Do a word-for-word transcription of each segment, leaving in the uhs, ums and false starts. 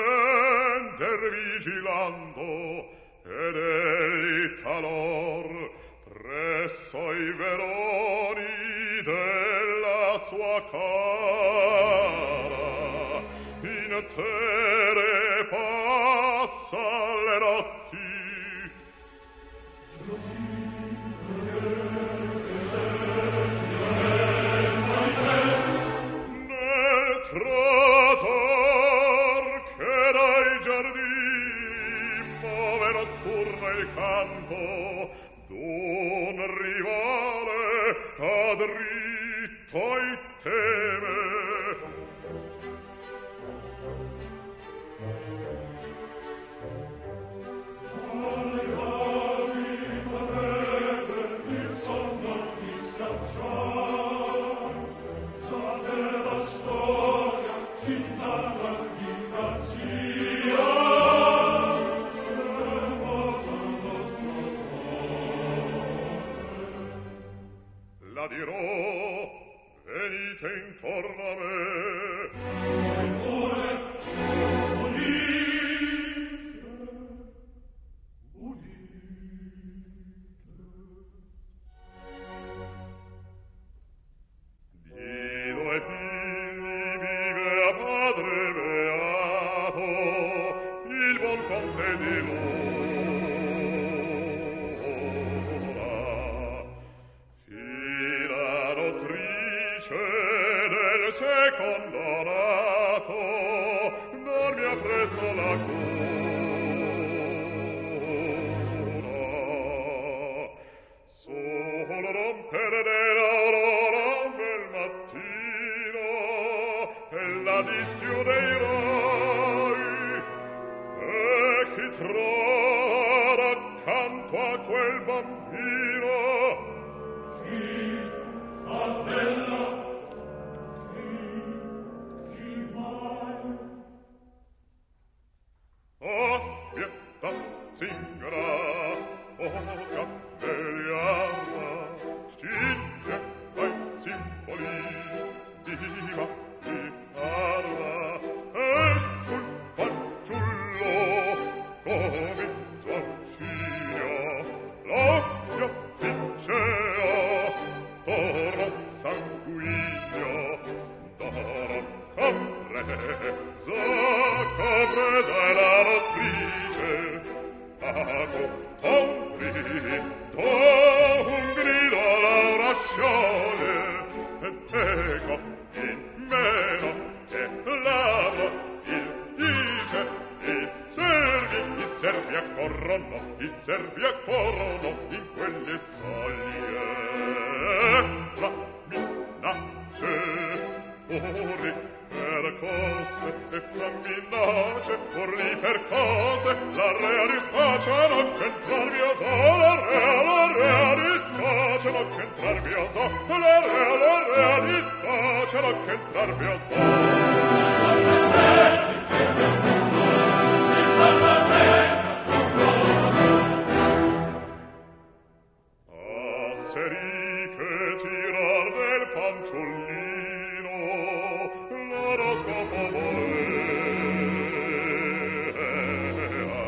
intender vigilando ed egli talor presso i veroni della sua cara intere passa le notti nel trator che dai giardini muove notturno il canto d'un rivale a dritto i teme alle casi potrebbe il sonno di scacciar la vera storia ci narra di grazia la dirò, venite intorno a me. Eppure, udite, udite. Di due figli vive a padre beato il buon conte di Luna. Del secondo nato non mi ha preso la cura solo rompere dell'aurora bel mattino e la dischiude i rai e chi trova accanto a quel bambino chi fa bella oh, pietà, zingara, oh, scappelliarra, scinge ai simboli di Maricarra, e sul fanciullo cominciò a uscire l'occhio pincea, torno sanguigno, d'oro compresa, compresa è la nottrice, pago ton grido, un grido Laura sciole, ed ecco in meno che lavro il dice, i servi, i servi accorrono, i servi accorrono in quelle soglie, fra minacce, ori percosse e fra minacce urli percosse la rea discacciano che entrarvi oso la rea la rea discacciano che entrarvi oso la rea la rea discacciano che entrarvi oso asseriche tirar del fanciullino l'oroscopo volea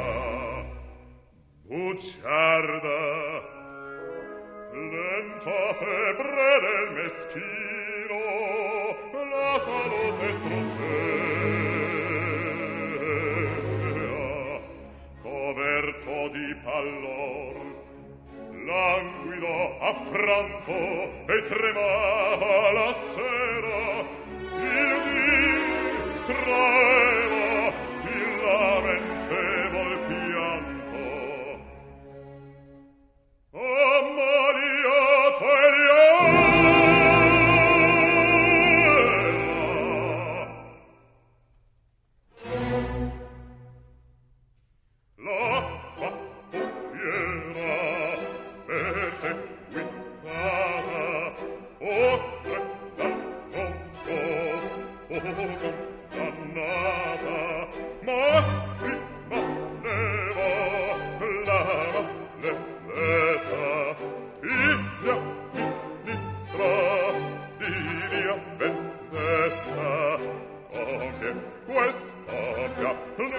bugiarda lenta febbre del meschino la salute strugea coverto di pallor languido affranto e tremava la sera il dì traeva il lamentevol pianto ammaliato egli era la fattopiera perseguitata oltre sarcogo fu condannata ma rimaneva la maledetta figlia ministra di via vendetta compie questa mia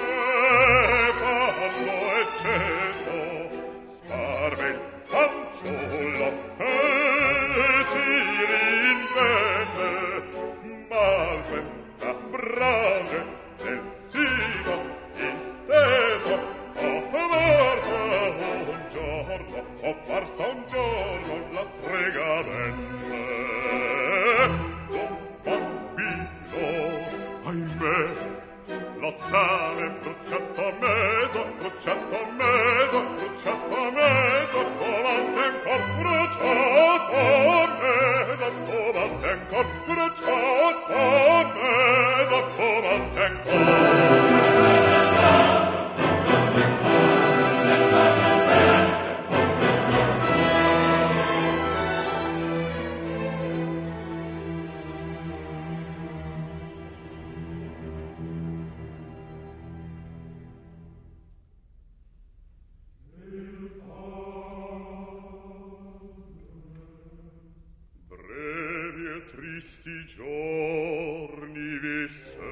giorni visse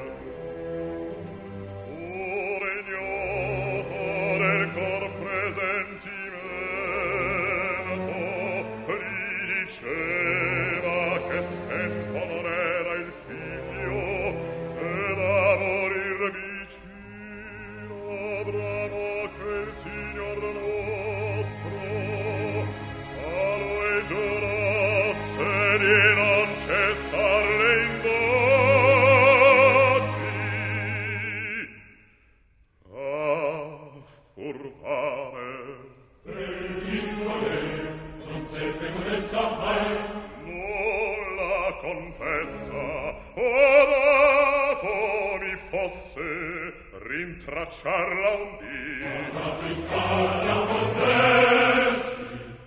pur ignoto del cor presentimento gli diceva che spento non era il figlio ed a morir vicino bramo che il signor nostro a lui giurasse di non cessar le indagini a furfare non seppe potenza mai nulla contezza o dato mi fosse rintracciarla un dì una prissaia potresti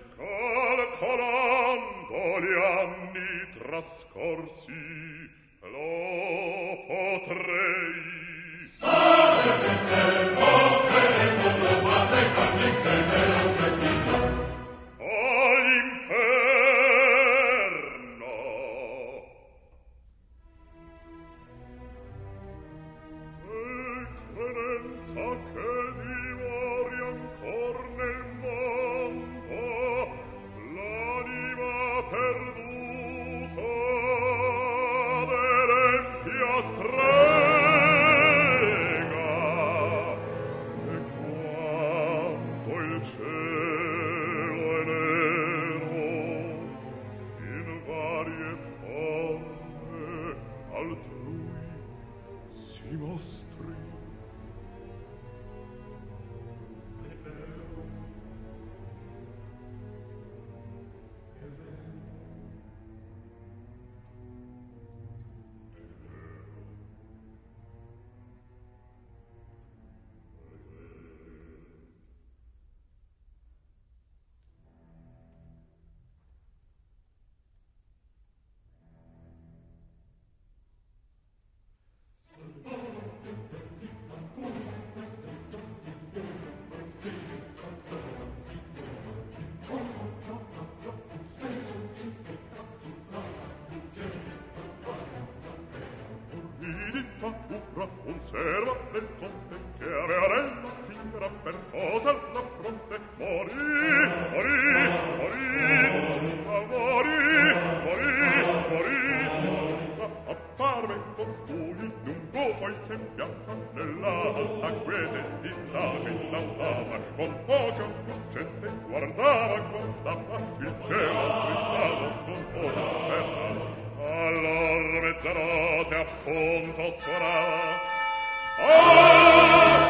calcolando gli anni trascorsi lo potrei sarebbe tempo per solo batte carne che me l'aspettino all'inferno e credenza che dimori ancor nel mondo l'anima perduta dell'empia strega e quanto il cielo è nero in varie forme altrui si mostri è vero è vero Ridita pura conserva del conte che aveva nella zingara per cosa alla fronte morì, morì, morì, morì, morì, morì, apparve costui lungo poi sembianza nella alta quiete di la villa stata con poca gente guardava, guardava il cielo tristato non ora terra allora mezzanotte appunto suonava ah!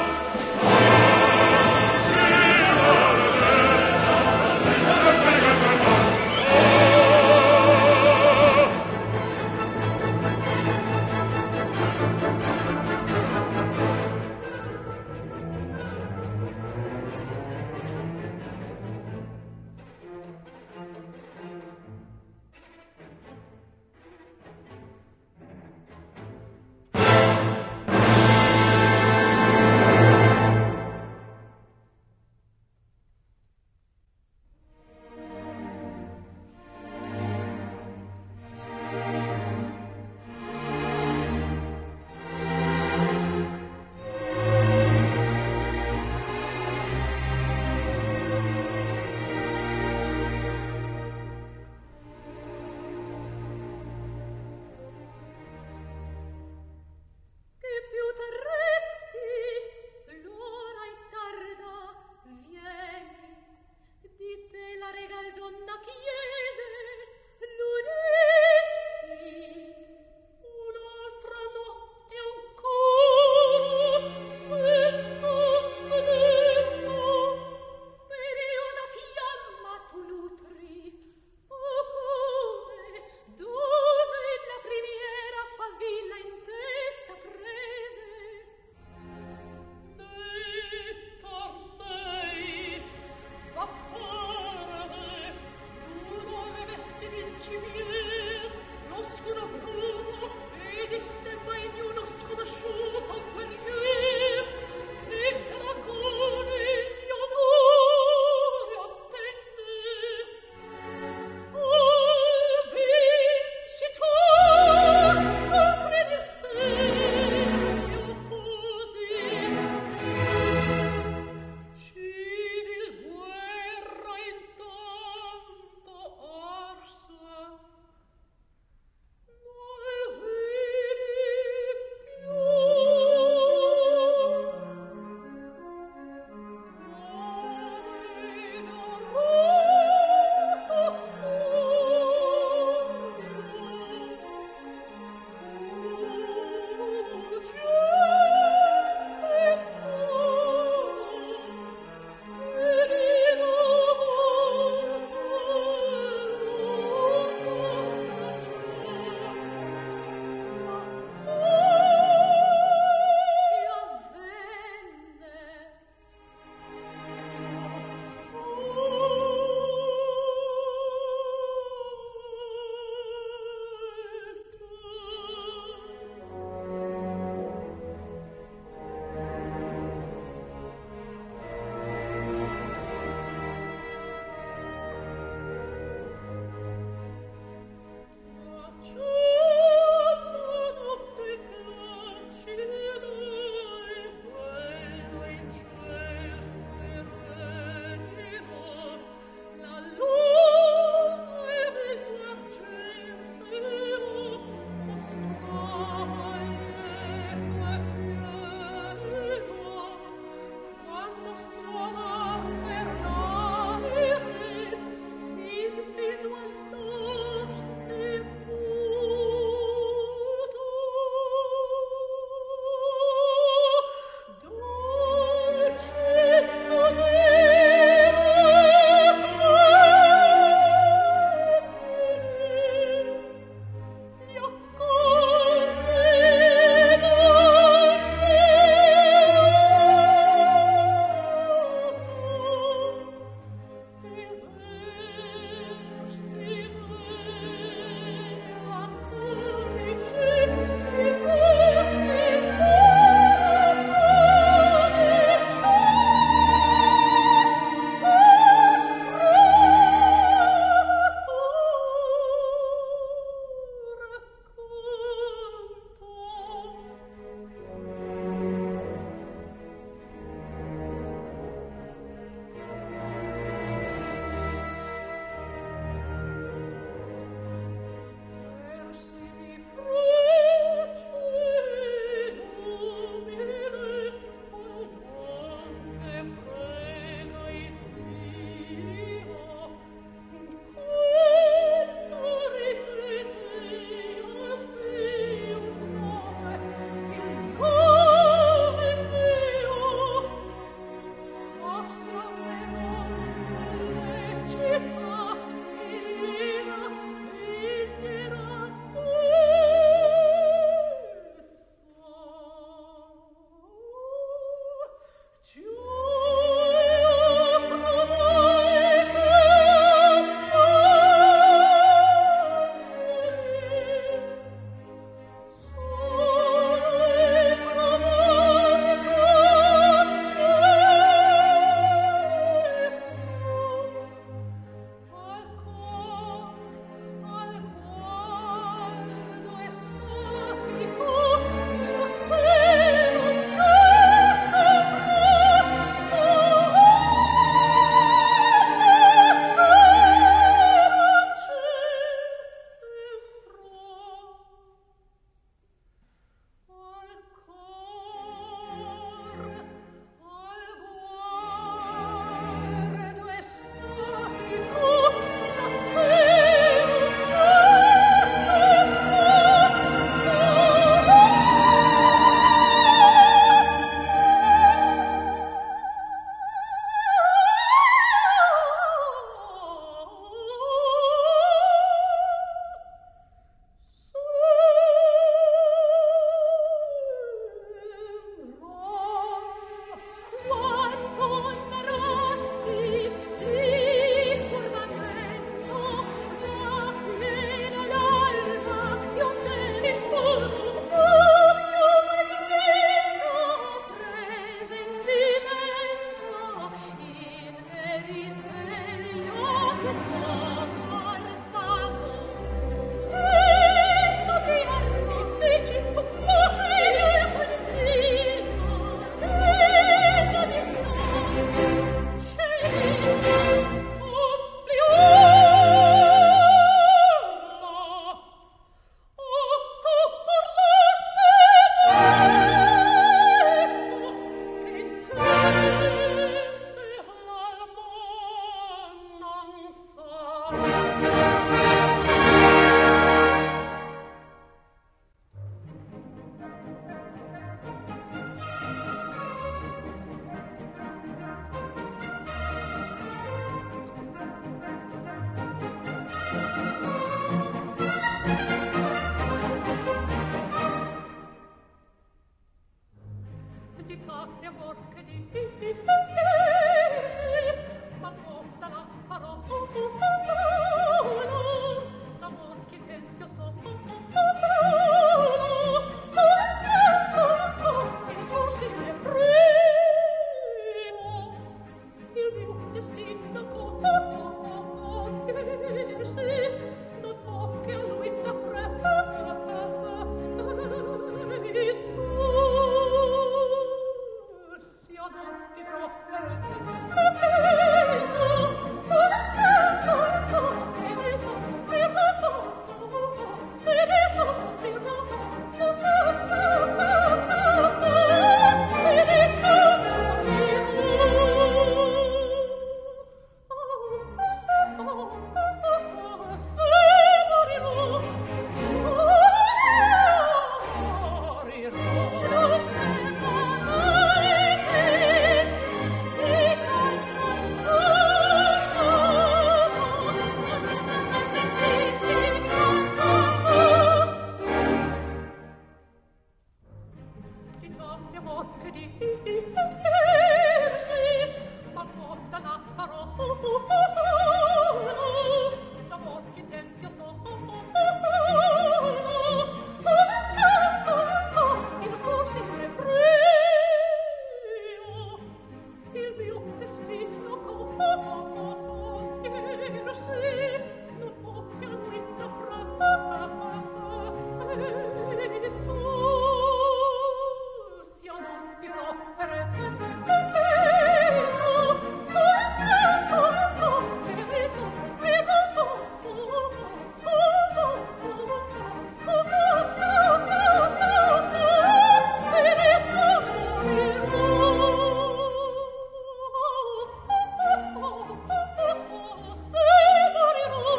Morirò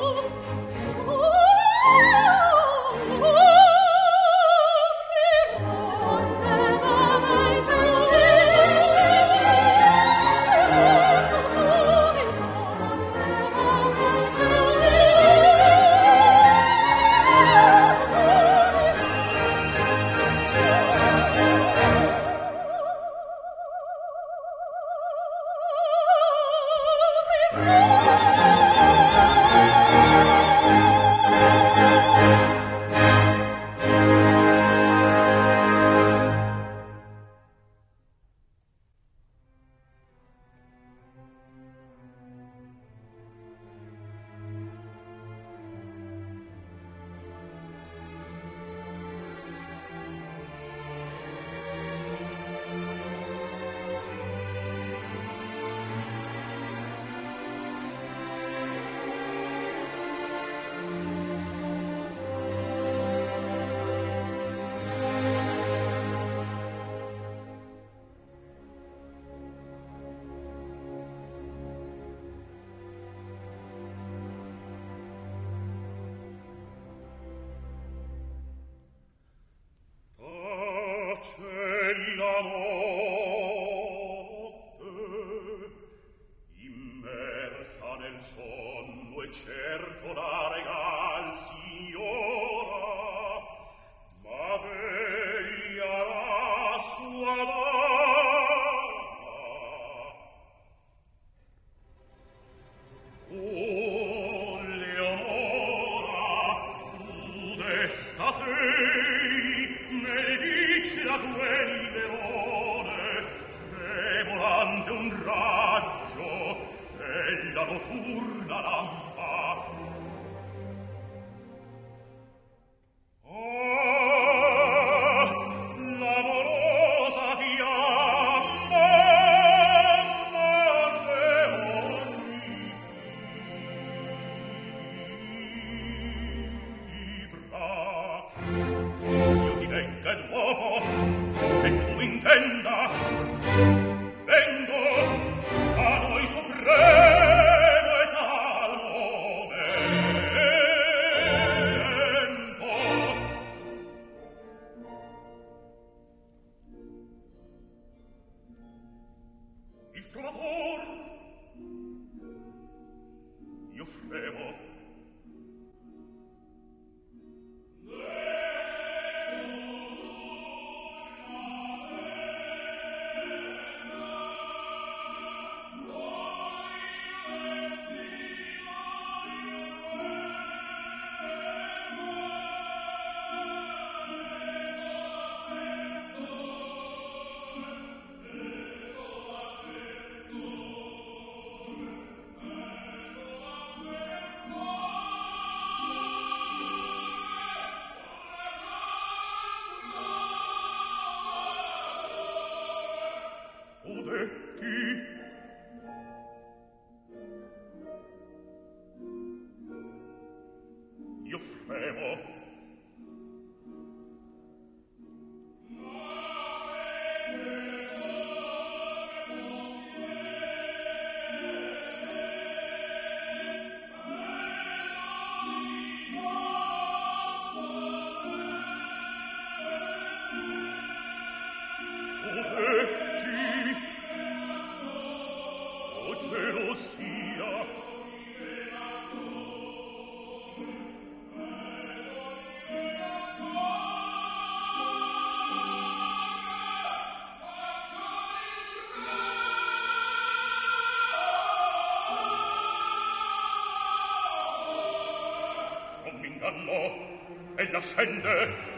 Ella scende.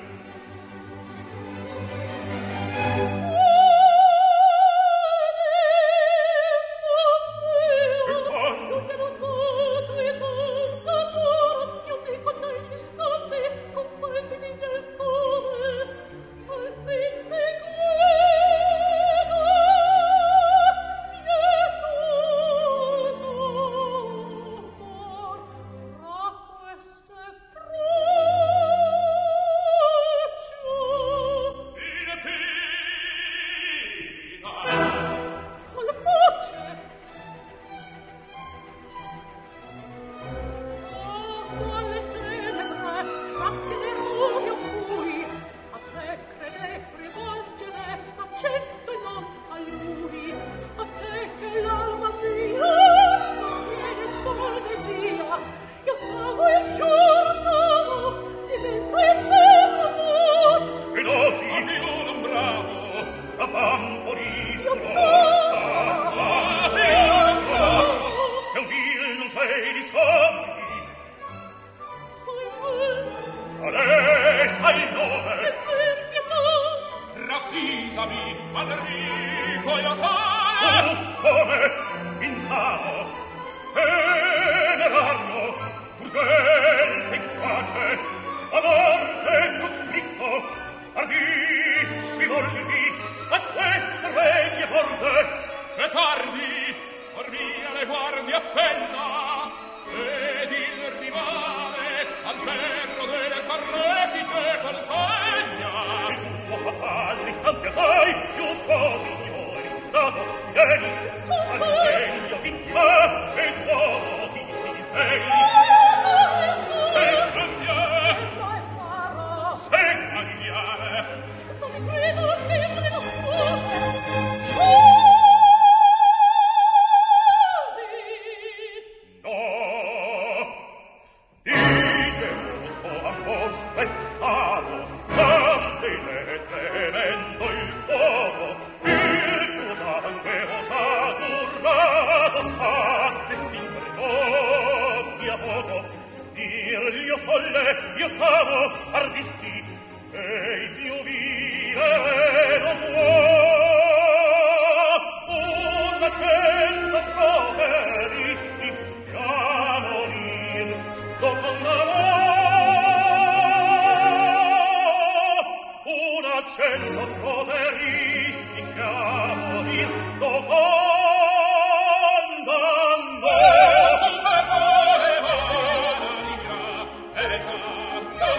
Fra queste voglio solo oh, come insano tenerario urgenza in pace amor tu scritto ardisci volvi a questo regno porte che tardi or via le guardie appena ed il rivale al ferro delle carnefice consegna il tuo fatale istante fai più tuo signore stato vieni al regno vittima e tuo chi ti sei sei cambiare sei cambiare so mi credo che io ne non spezzato cardine tremendo il fuoco il tuo sangue ho già turbato a distinguere l'offia poco dirgli io folle io t'amo ardisti e il più vivere non può una cento proferisti che a morir lo condannò cento proveristi che a morir lo condannò. E sospetore valida, e già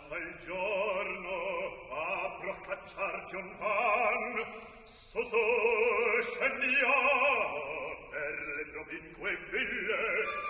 passa il giorno, apro a cacciarci un pan, su su scendiamo per le provinque ville.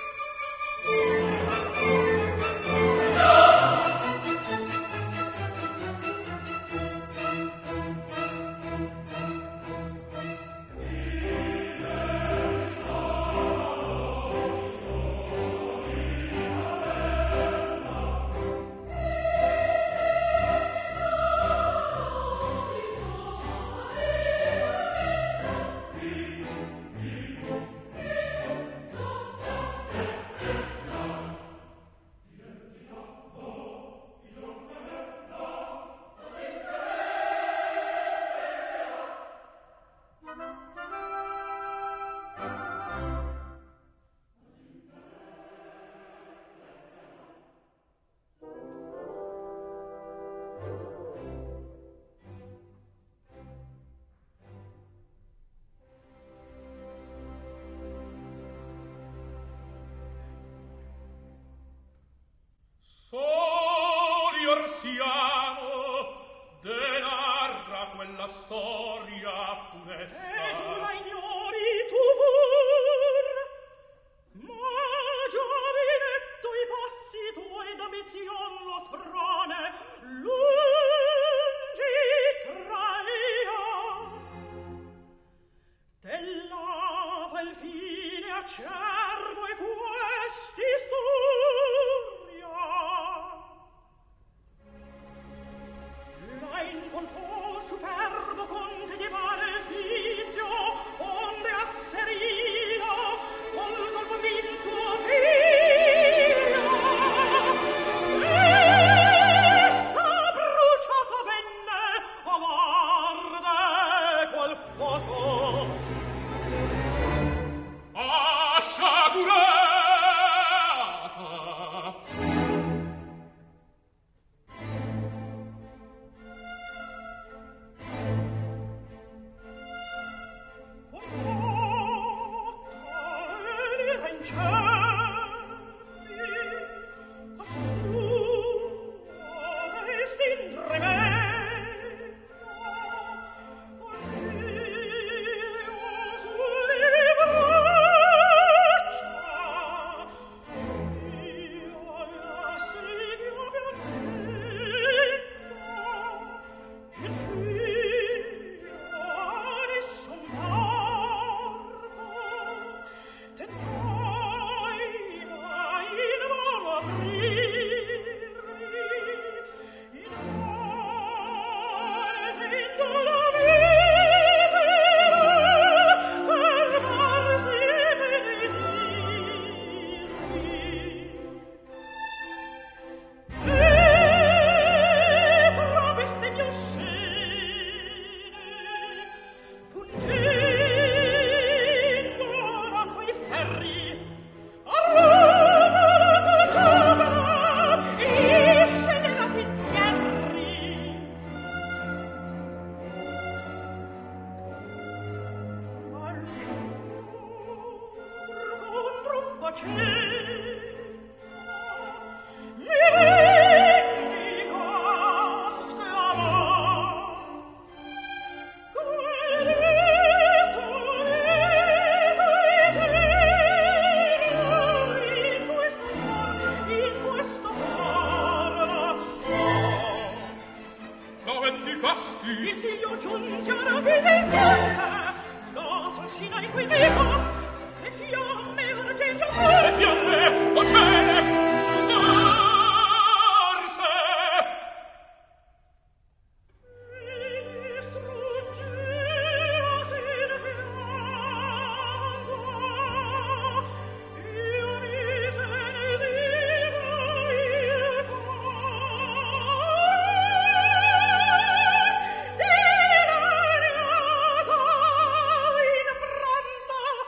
Soli or siamo, de narra quella storia funesta. E tu la ignori, tu pur, ma giovinetto i passi tuoi da Mezion lo sprone, lungi traia. Te lava il fine acerbo e questi sturia. La incolpò superbo conte di Malefizio, onde asserino col colpo min suo figlio. Essa bruciata venne a varde qual fuoco. Ah, sciagurata! Il figlio giunse a rapire il ponte, lo trascina in cui vivo, le fiamme vorgeggio fuori. Le fiamme, o cielo, forse! Mi distruggea sin pianto, io mi se ne dico il cuore. Dilaniata in fronda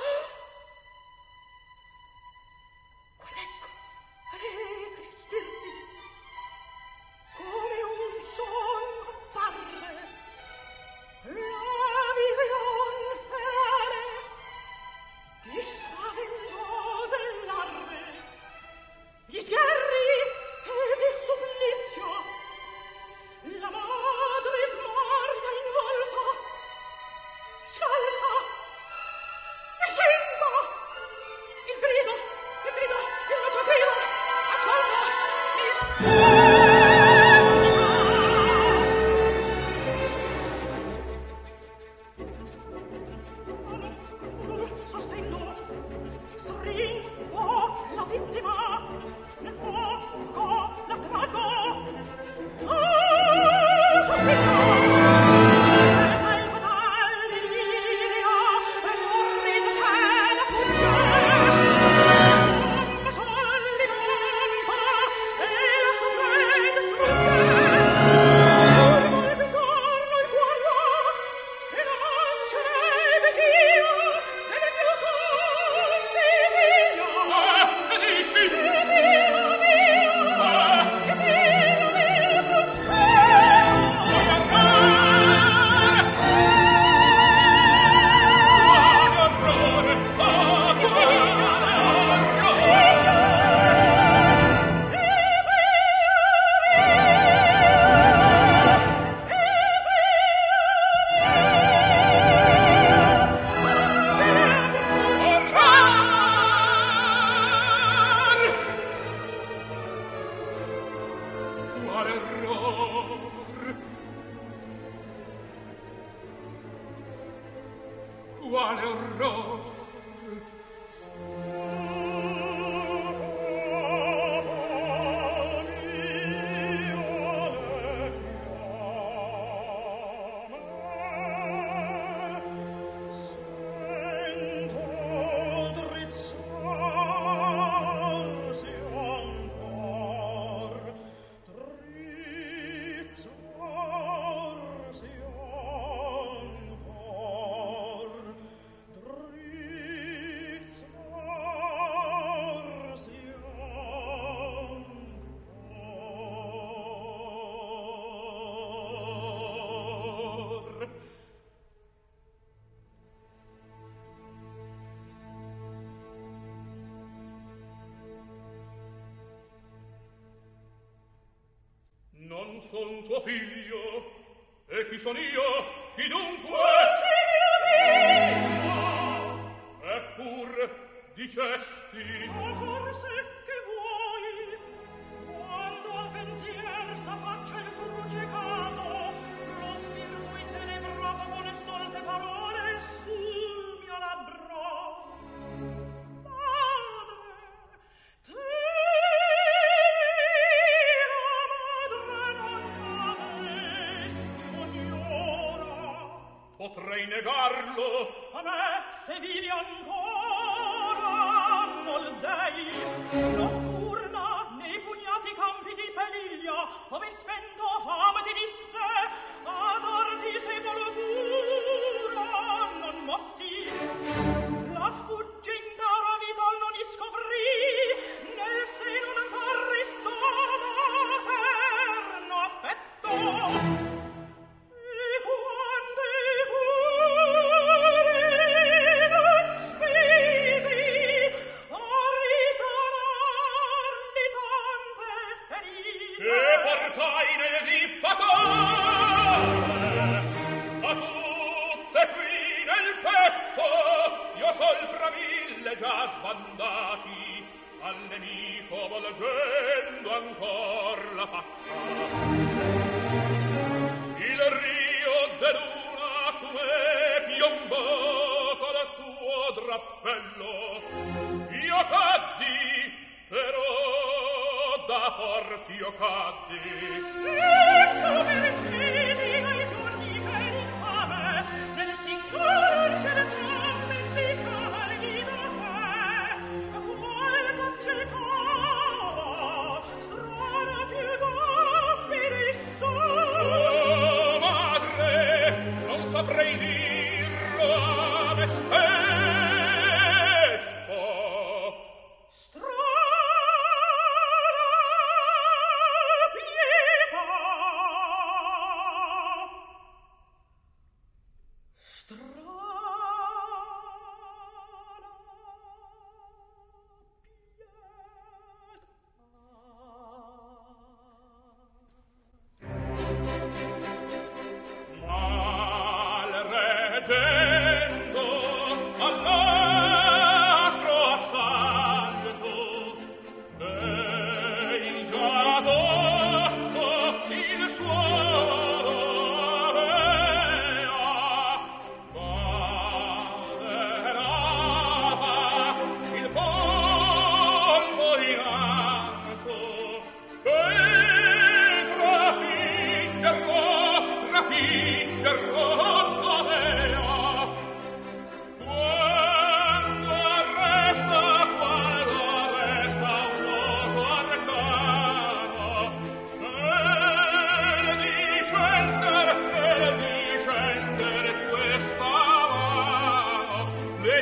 Sostendo, stringo la vittima, nel fuoco la traggo. Ah, sospiro. Non son tuo figlio, e chi son io? Chi dunque? Sei mio figlio! Eppur dicesti... Ma forse che vuoi? Quando al pensier s'affaccia il truce caso, lo spirito intenebrato pone stolte parole sul mio labbro. Madre, te potrei negarlo. A me, se vivi ancora, nol dei, notturna, nei pugnati campi di Peliglia, ove spento fame ti disse, ad arti semolo pura, non mossi. La fugginta ravidol non iscovrì, nel seno non t'arrestò materno affetto. Già sbandati al nemico volgendo ancor la faccia, il rio de luna su me piombò col suo drappello. Io caddi, però da forti io caddi. E come recedi ai giorni che l'infame nel singolo riceve donne mi salghi da te, qual t'accecava strana pietà mi disse. Oh madre, non saprei dirlo a me stesso.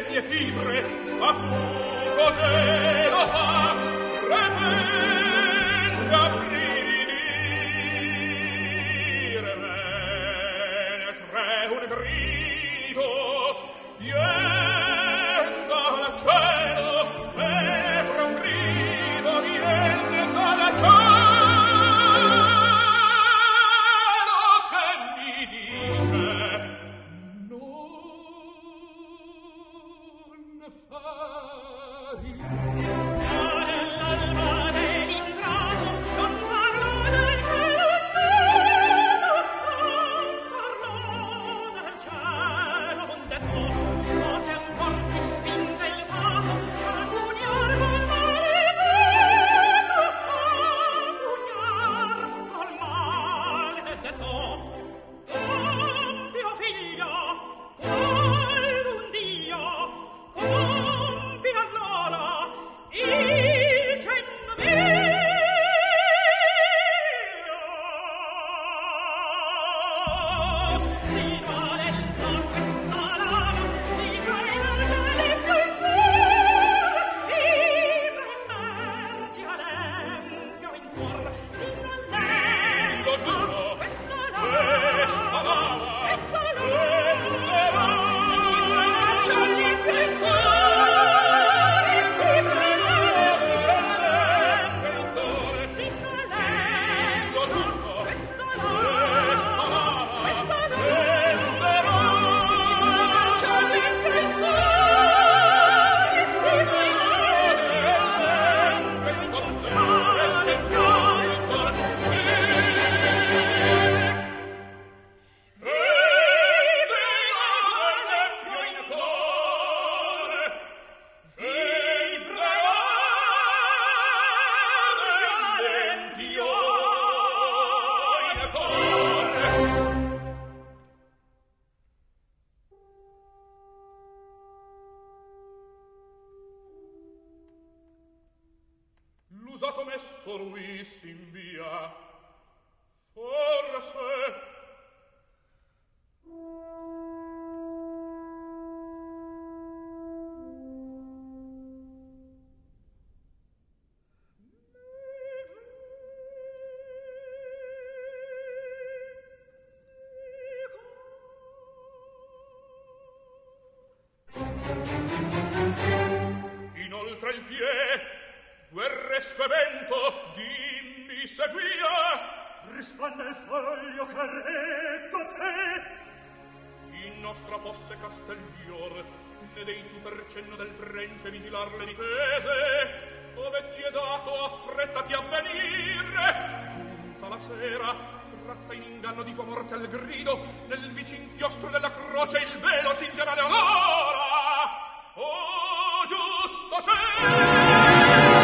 le mie fibre acuto gelo fa repente aprir me tre un grido vien dal cielo e tra un grido vien dal cielo l'usato messo Ruis in via forse inoltre il piede guerresco evento dimmi seguia risponde il foglio che reggo te in nostra posse Castiglior ne dei tu per cenno del prence vigilar le difese ove ti è dato affrettati a venire giunta la sera tratta in inganno di tua morte al grido nel vicin chiostro della croce il velo cingerà Leonora oh giusto sei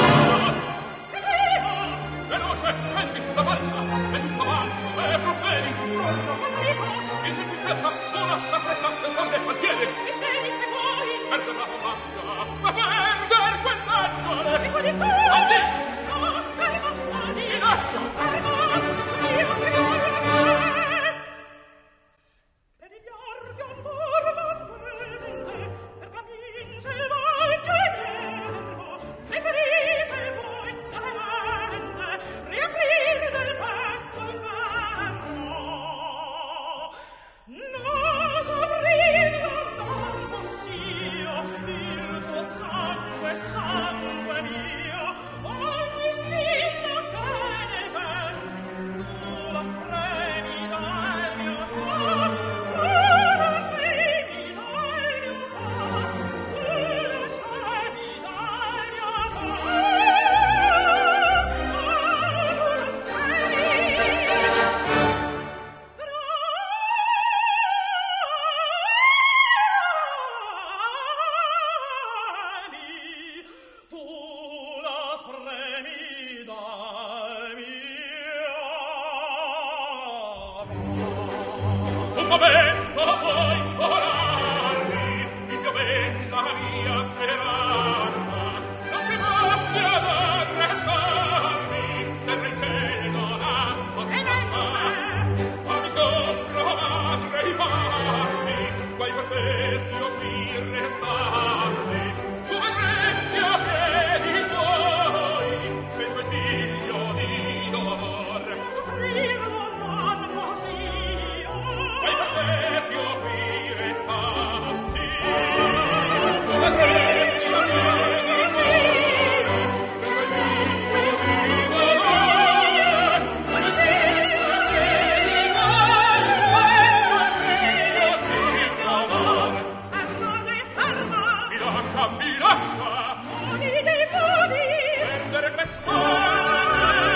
veloce, prendi la balza e un cavallo e provvedi in tempiezza ora la fretta del conde al piede mi svegli e vuoi perder la fascia ma perder quell'angelo mi fa di su Andi! no, fermo, adi mi lascia fermo, sono io che voglio da te per gli archi ancora m'avvente per cammin selvaggio ed erbo le ferite vuoi dalle mente riaprire del petto inverno no sovrino non possio il tuo sangue sangue mio ogni stilla che ne versi tu la spremi dal mio cor tu la spremi dal mio cor tu la spremi dal mio un momento puoi implorarmi il mio ben la mia speranza non ti basti ad arrestarmi terra in cielo non ha possibilità ma mi sono madre i passi guai per te se io qui restare lascia, mi lascia! Modi dei modi! Prendere quest'ora!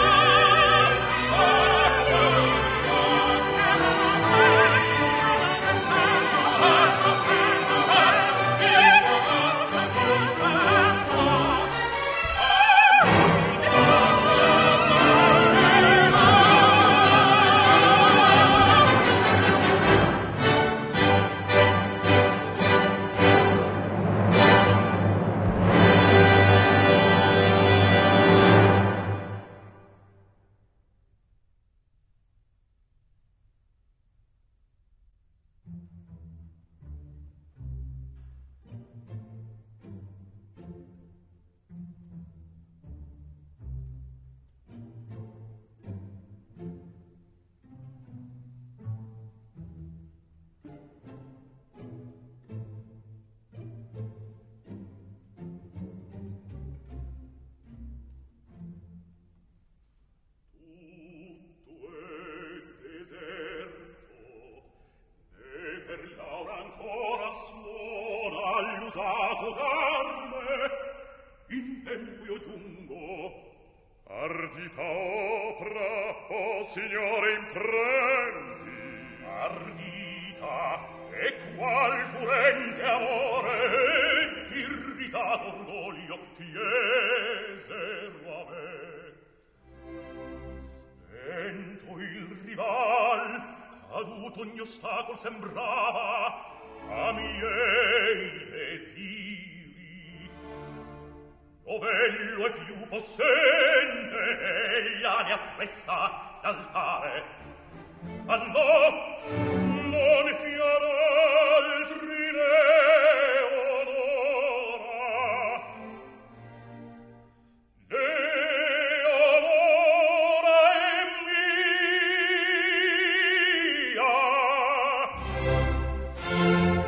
Ardita opera, o signore, imprendi. Ardita, e qual furente amore, irritato orgoglio, chiesero a me. Spento il rival, caduto ogni ostacolo sembrava a miei desiri. Ovello è più possente, ella ne appresta l'altare. Ma no, non fiarà altri ne onora. Le onora è mia.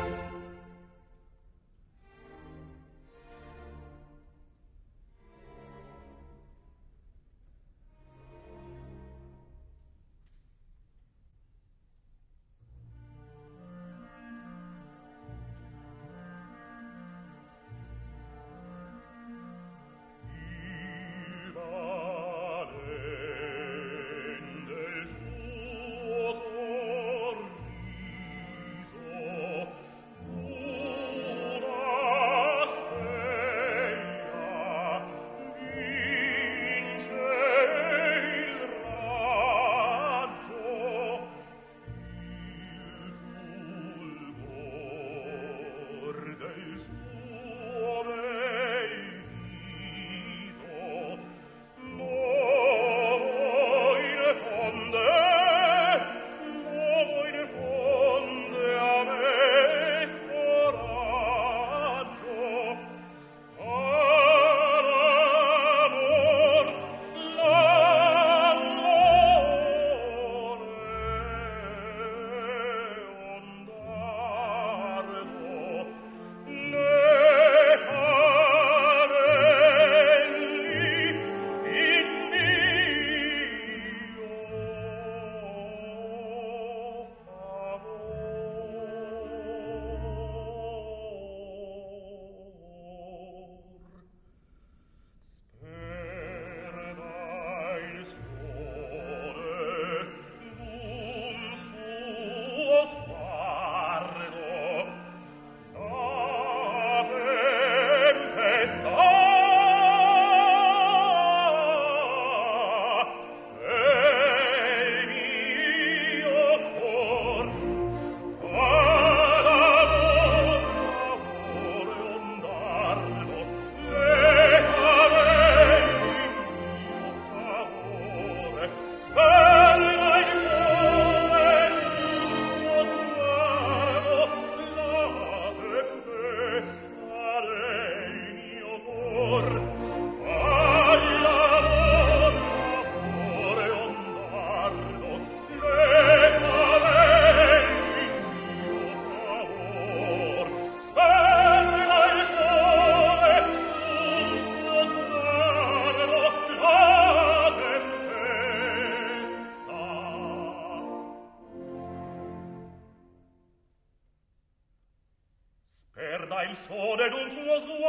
il sole d'un suo sguardo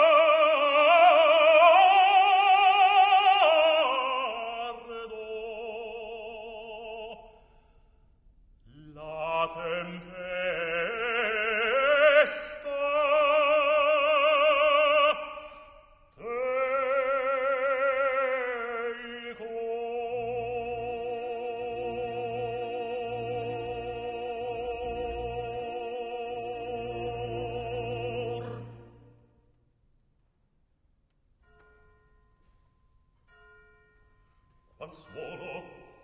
la tempesta del cor. Qual suono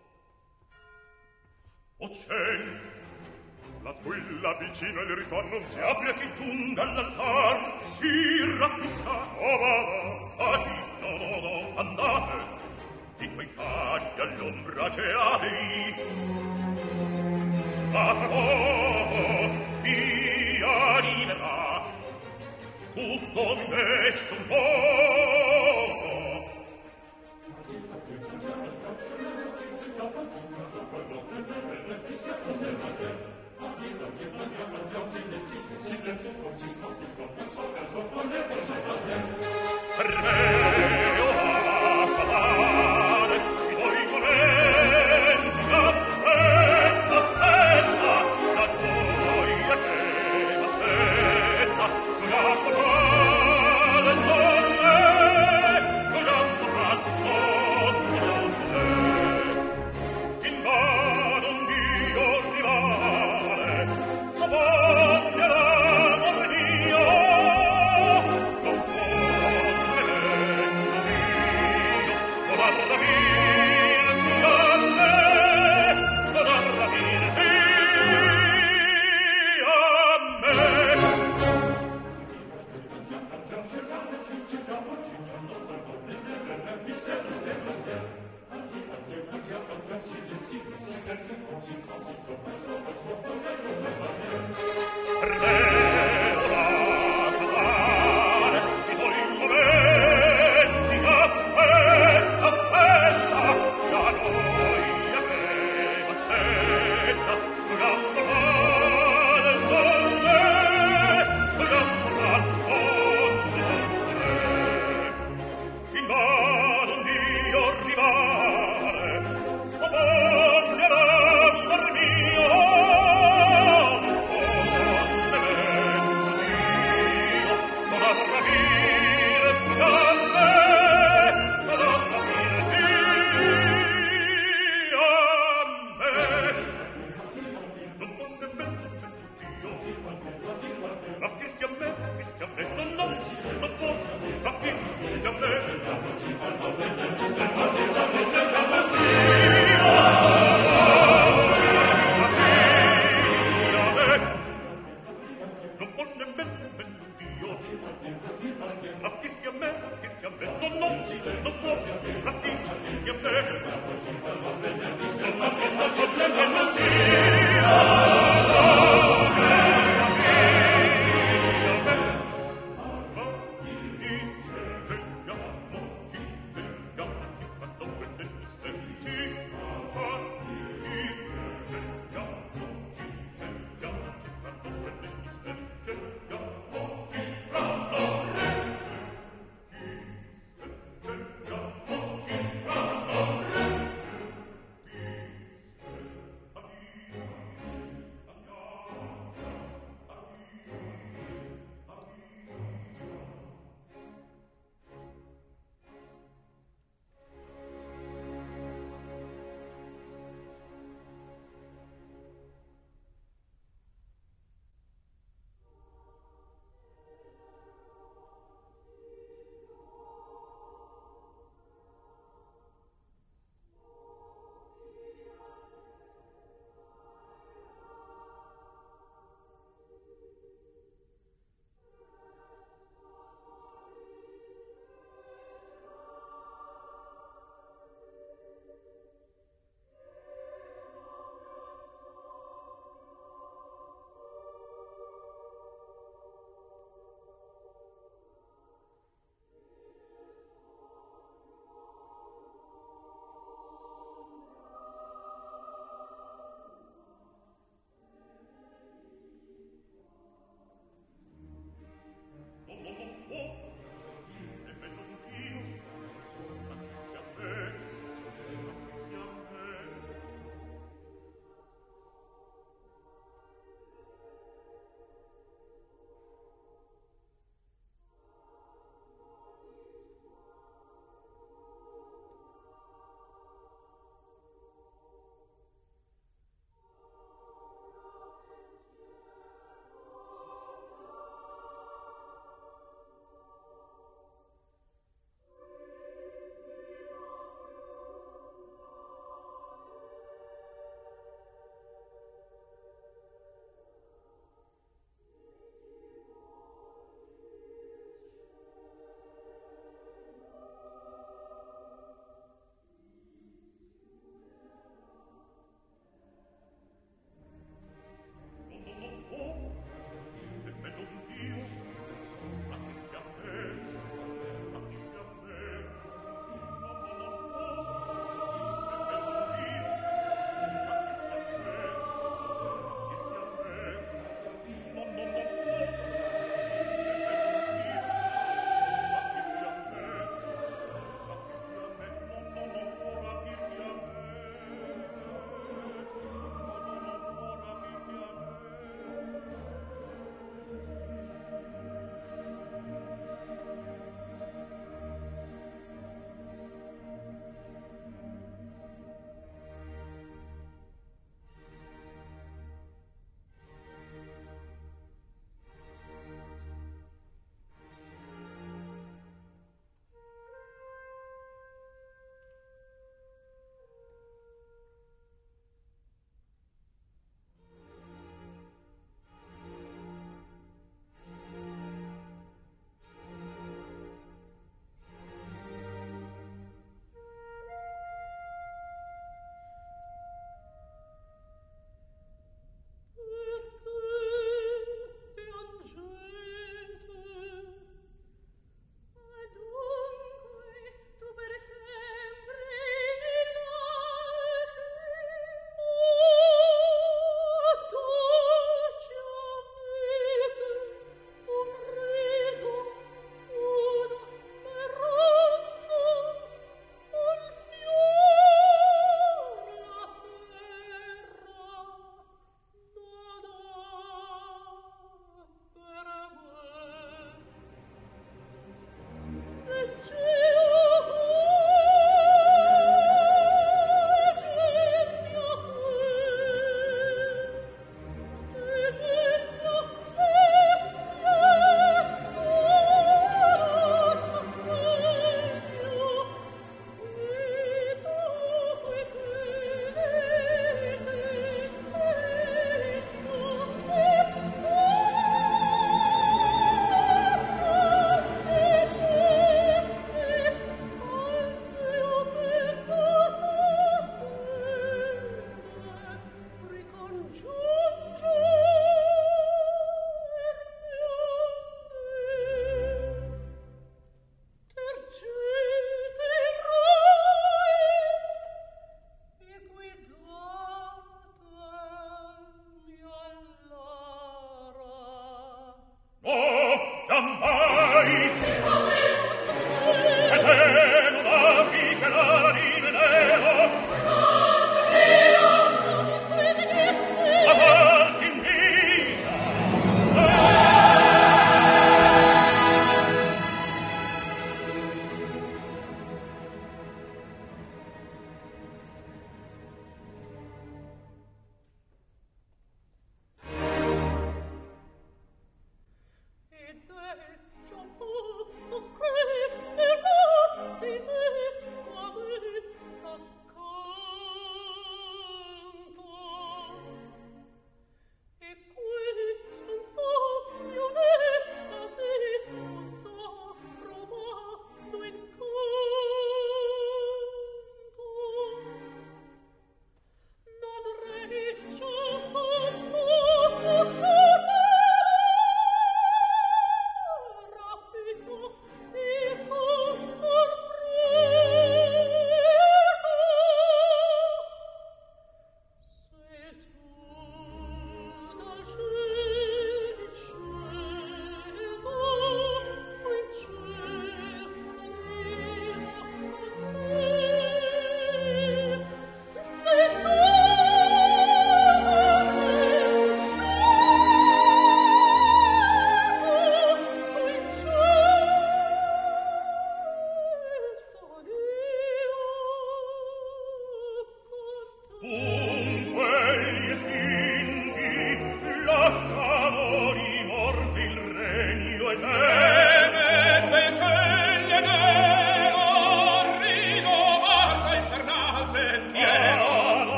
o ciel, la squilla vicino il ritorno non si apre che giunga all'altar, si rappisca. Oh, vada! Taci, no, no, no, andate, di quei faggi all'ombra ceatevi. Ma fra poco mi arriverà, tutto mi veste un poco. Per me ora fatale, mi do i momenti, aspetta, aspetta, la gioia che m'aspetta, non ha morale, non è, non ha morale, non è. In vano un Dio rivale, s'abbaglia l'amor mio, non può per me ora fatale, mi do i momenti, aspetta, aspetta, la noia che m'aspetta, una morale non è, una morale non è. In vano un Dio rivale, s'abbaglia l'amor mio, non ha rapirti a me, non ha rapirti a me. Non può nemmeno Dio rapirti a me, rapirti a me, no, no, non può rapirti a me. Non può nemmeno Dio rapirti a me, rapirti a me, no, no, non può rapirti a me. Non può nemmeno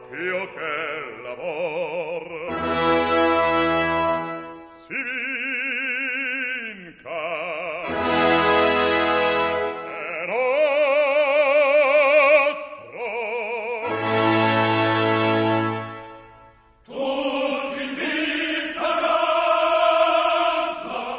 io che lavor si vinca è nostro. Tutti in vita danza,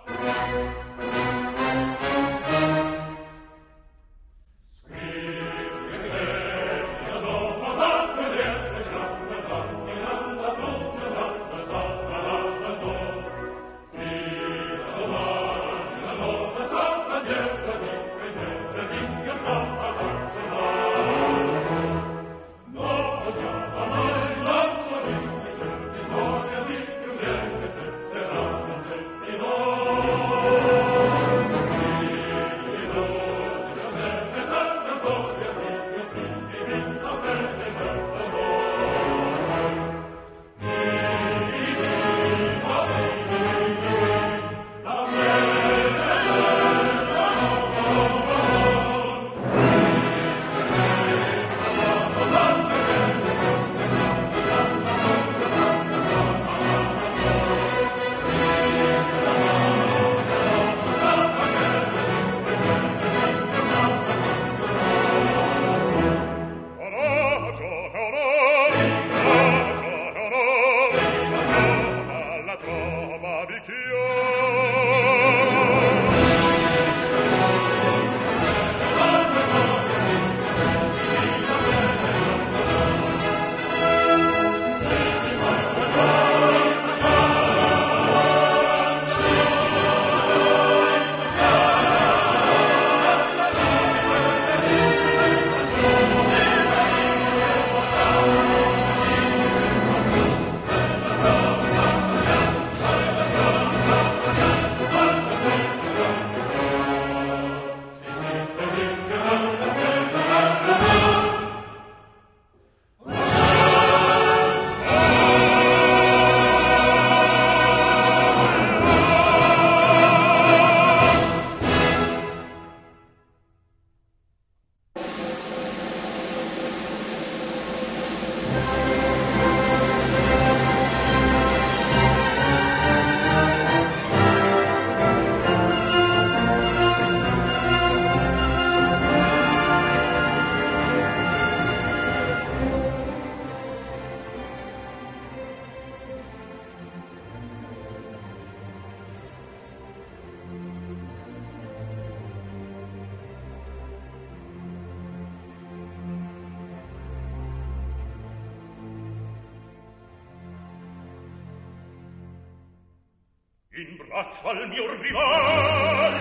in braccio al mio rival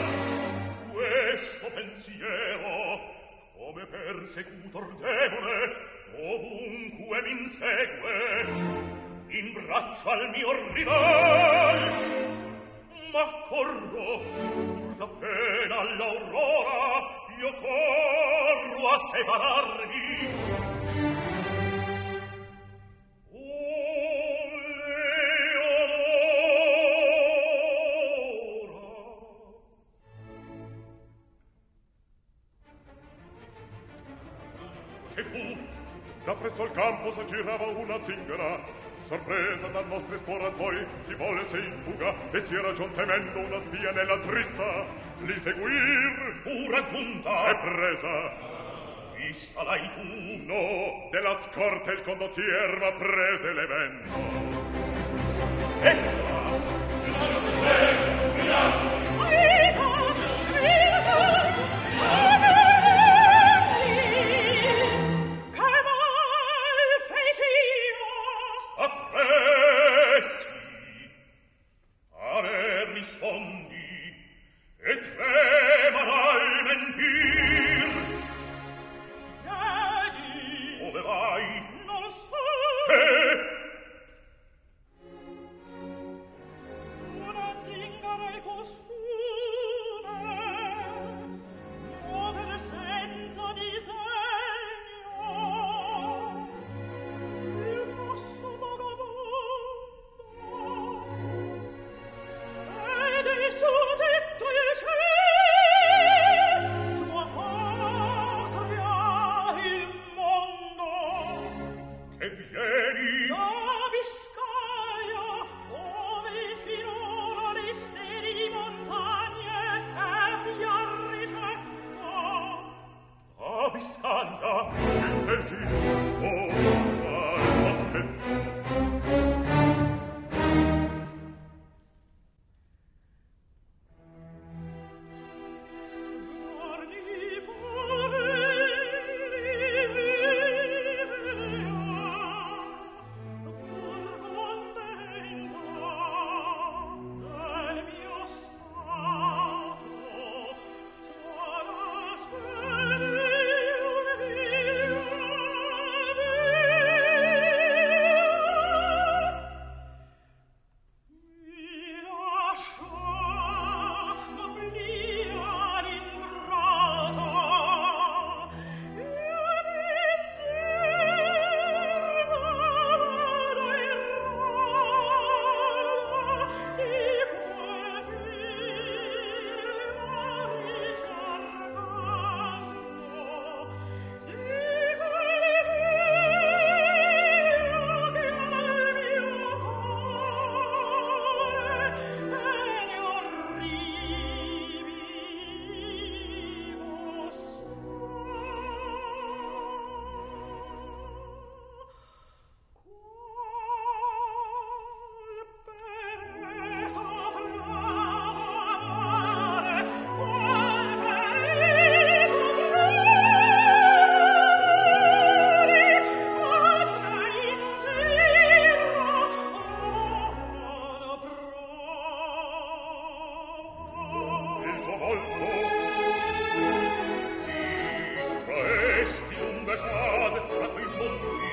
questo pensiero come persecutor debole ovunque m'insegue in braccio al mio rival ma corro furta appena all'aurora io corro a separarmi. Da presso al campo s'aggirava una zingara, sorpresa dai nostri esploratori, si volse in fuga e si era giunta temendo una spia nella trista. Li seguir fu raggiunta e presa. Vista l'hai tu? No, della scorta il condottier ma prese l'evento. Eccola! non si sveglia, minanzi! Aita! Aita! Aita! Rispondi e tremano al mentir. Chiedi. Dove vai? Non so. Eh? Una zingara e vieni da Biscaya, ove finora le sterili montagne ebbian ricetto. da Biscaglia Intesi, oh, qual sospetto. Giorni poveri vivea, pur contenta del mio stato, sola sperione via, mi lascia obblia l'ingrata, e deserta vado errata, di quel figlio ricercando, di quel figlio che al mio cuore bene orribivo sta. Il suo volto traesti lunga cade fra quei monti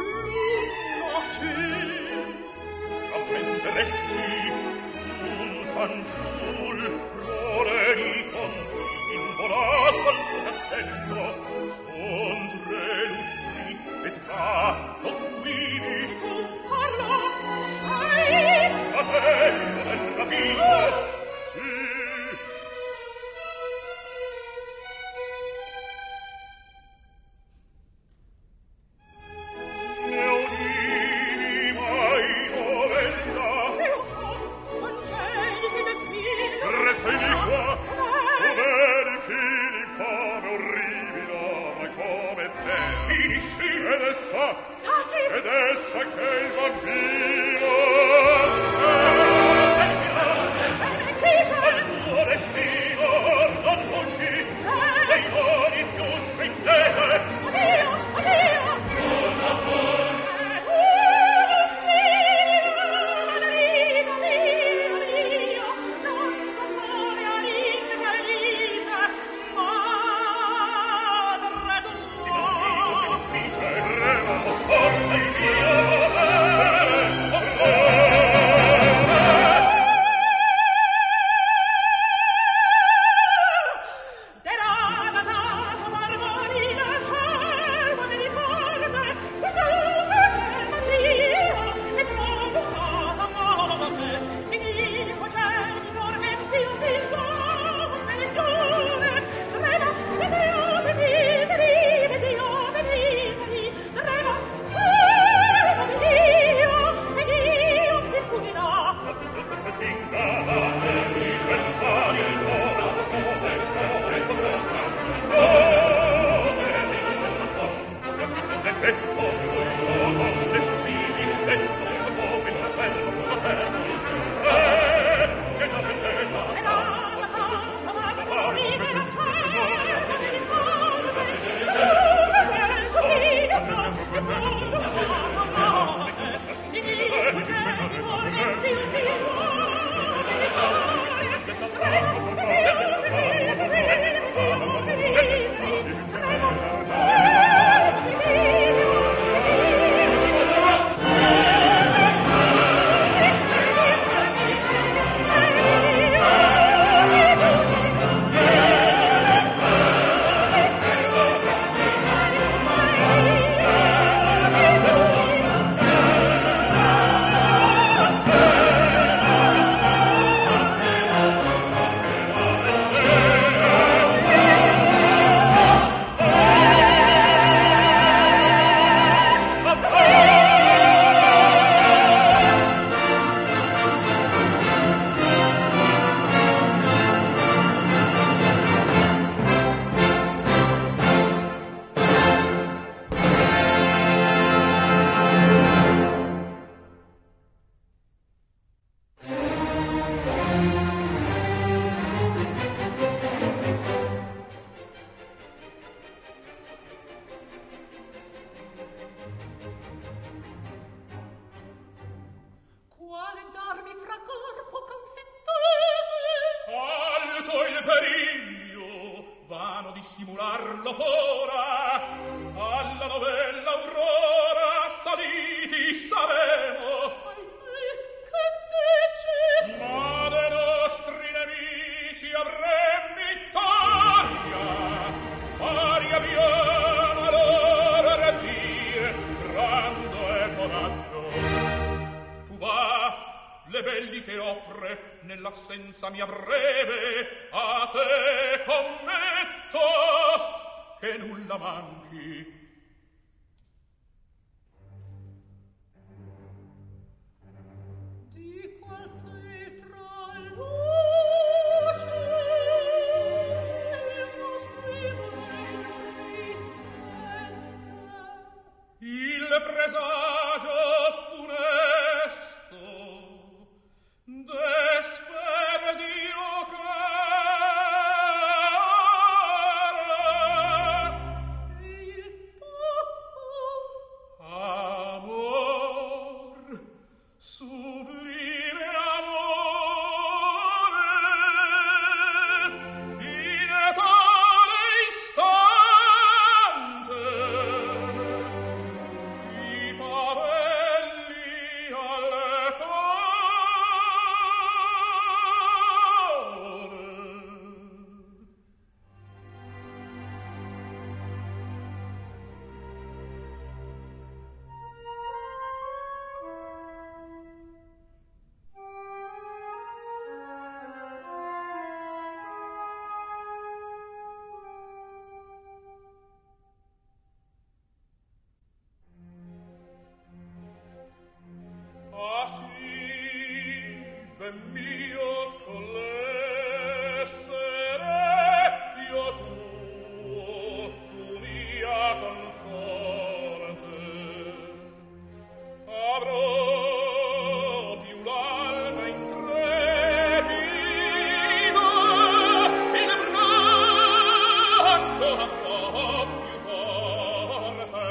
rammenteresti un fanciul prole di conti involato al suo castello son tre lustri e tratto quivi Tu parla, sei fratello del rapito sì. ne udivi mai novella Vangeli che me fino Resta in qua, poveri chili infame orribile ma come te. finisci Ed essa, Taci! ed essa che il bambino al tuo destino non punti dei modi più splendete Addio, addio! Non amor! Tu non filo, Madriga mia, mia, non s'accone all'infelice madre tua. sorte il mio farlo fora, alla novella aurora saliti saremo. Che dici? Ma dei nostri nemici avrem vittoria, pari abbiamo allora da dire, brando e coraggio. Tu va, le belliche opere nell'assenza mia breve, a te commetto che nulla manchi. Di qual tetra luce il nostri vorrei risplende. Il presagio funesto desperdio cara E il passo amor sublime amore in tale istante i favelli al Ah sì, ben mio con l'essere io tuo, tu mia consorte. Avrò più l'alma intrepida, il braccio avrò più forte,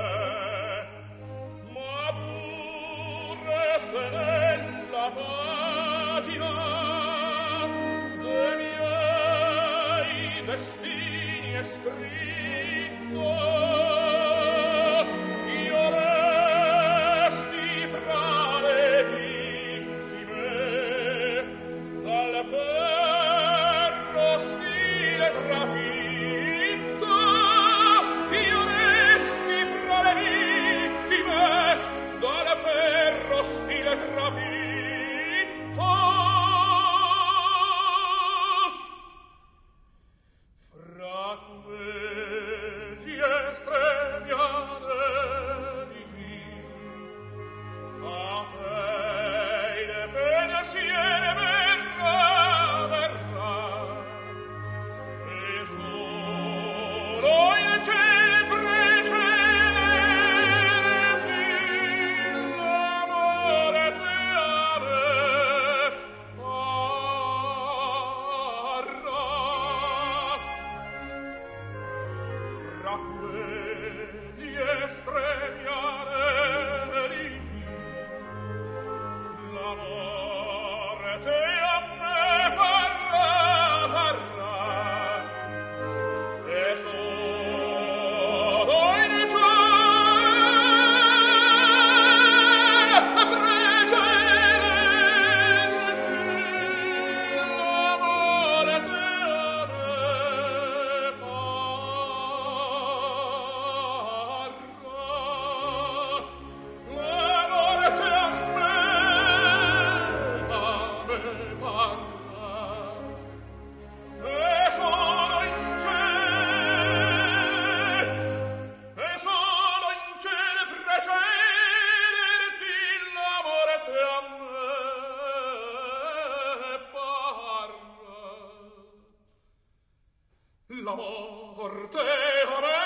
ma pure se nella pagina dei miei destini è scritto io resti fra le vittime dal ferro stile trafitto io resti fra le vittime dal ferro stile trafitto fra quelli estremi aneliti a te il pensiero verrà, verrà e solo il ciel precedenti l'amore te a me parrà. Fra quelli estremi aneliti l'amore te a me parrà, parrà e solo in cielo precedenti l'amore te a me la morte a me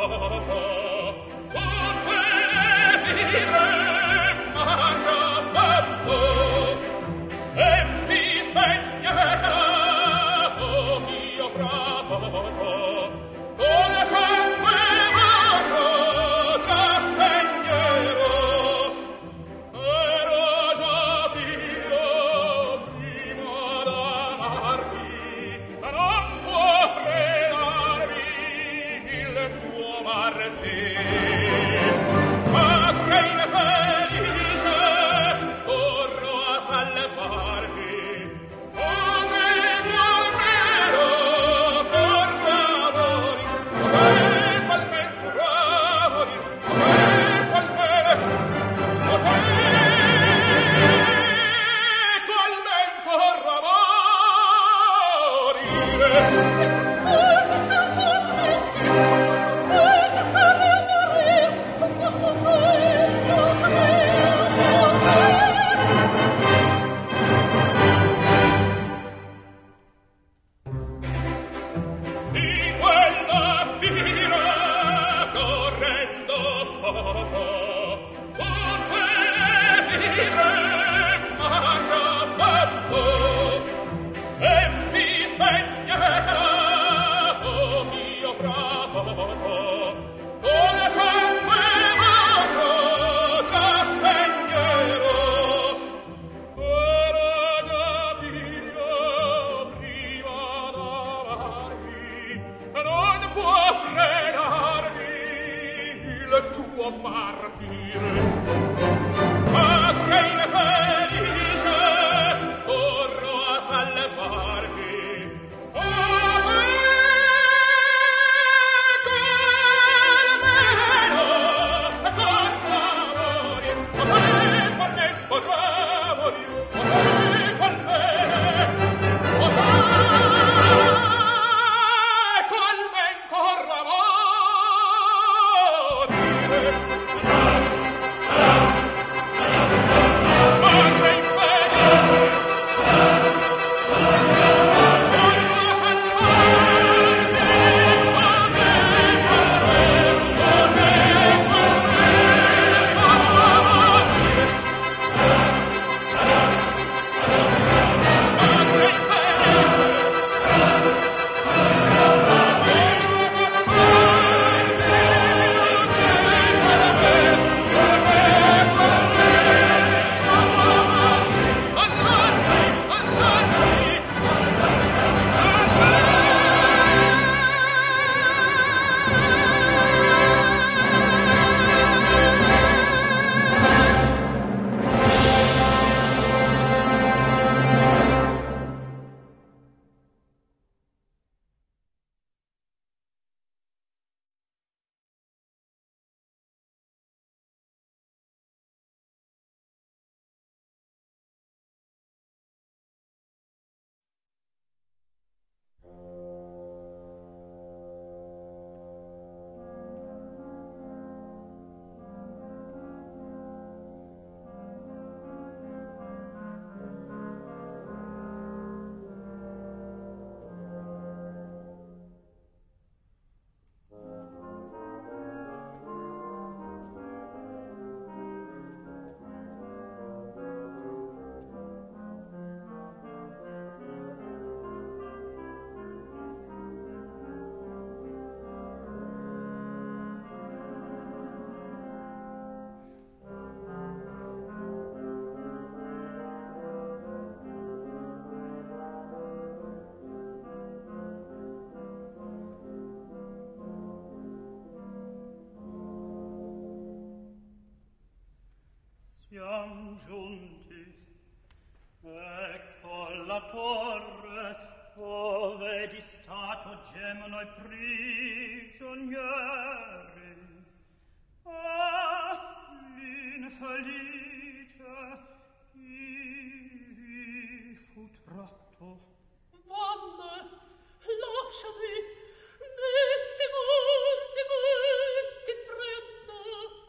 Siam giunti, ecco la torre, ove di stato gemono i prigionieri. Ah, l'infelice ivi fu tratto. Vanne, lasciami, metti, metti, metti, prenda.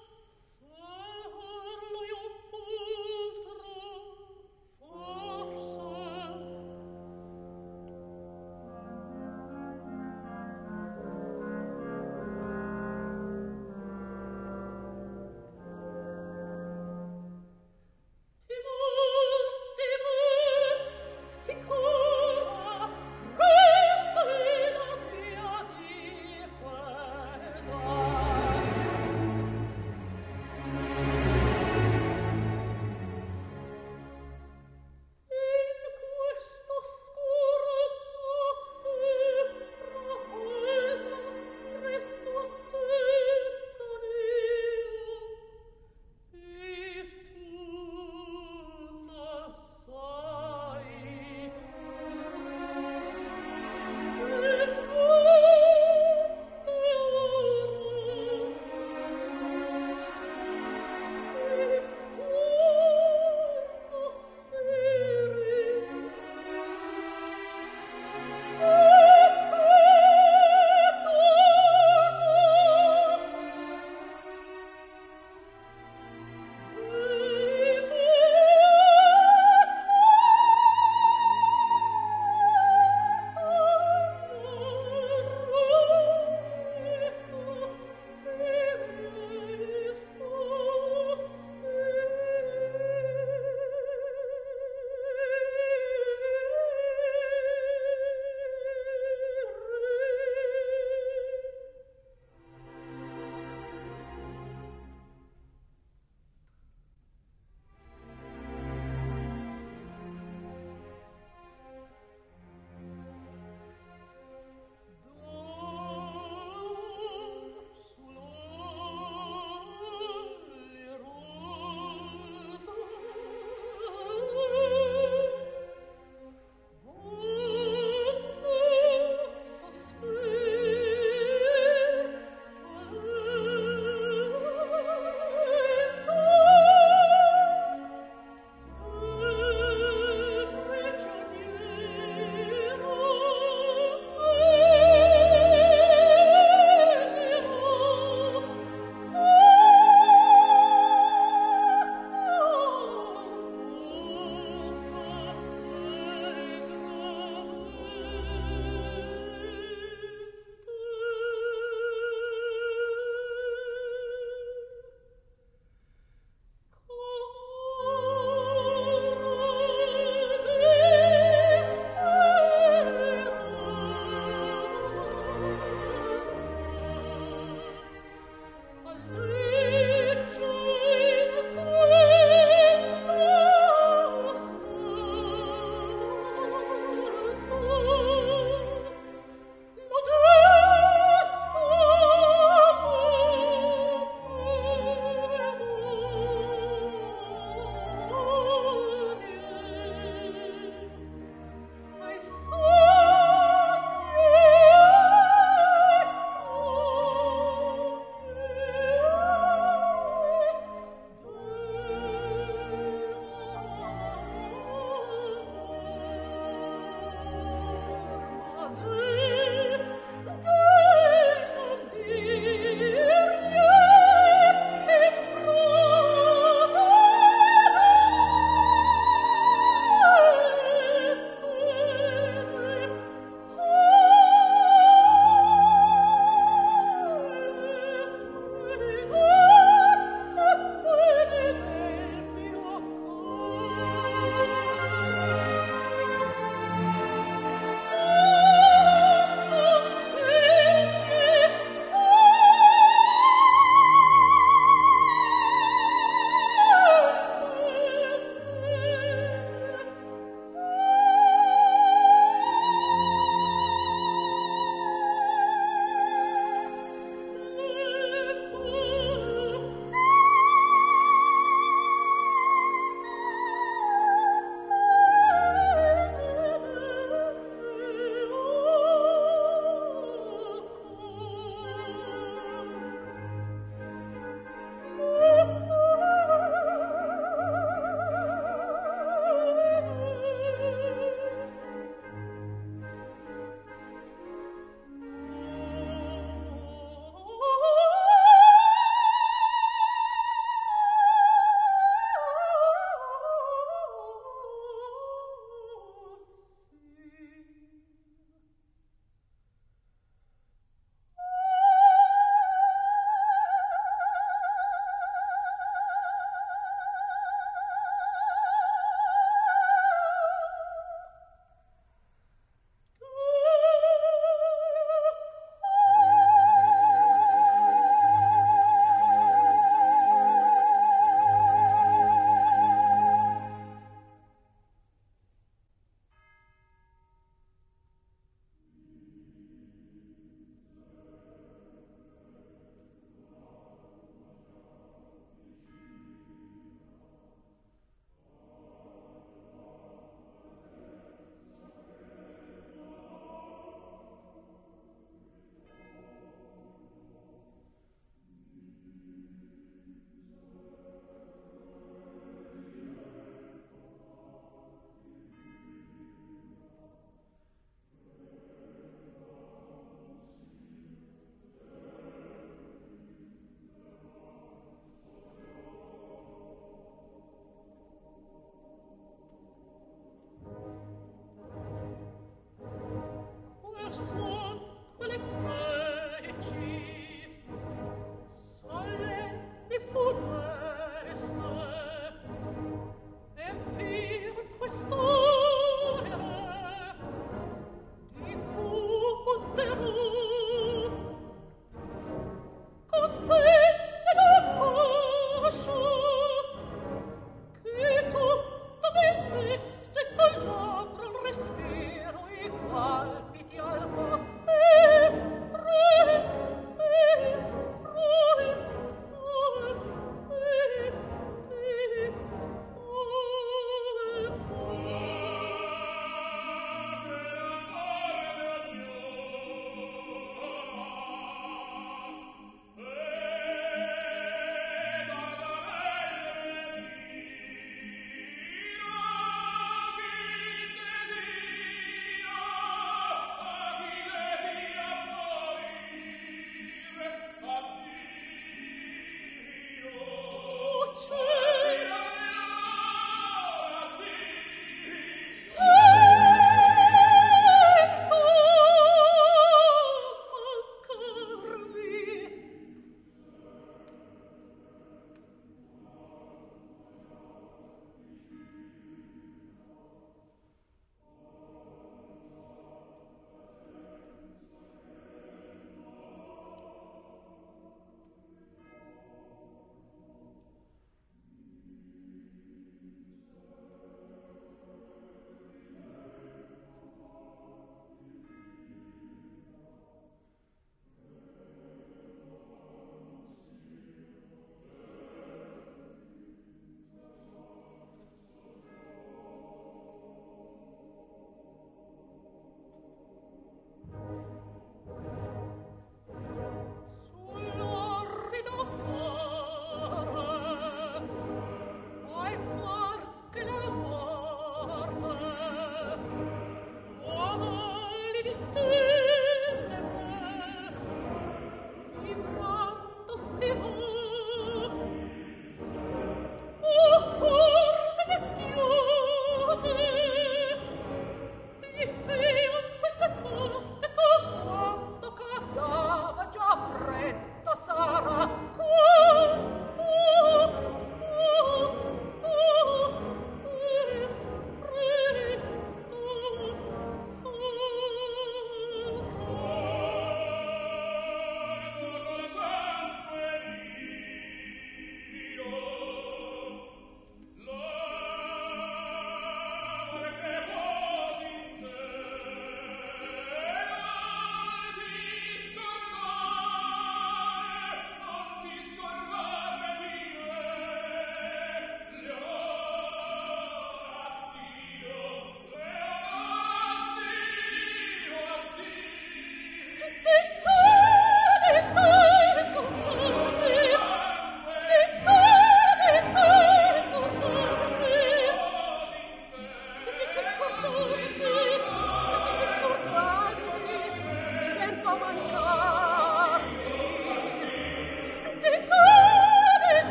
Salvarlo io potrò, forse.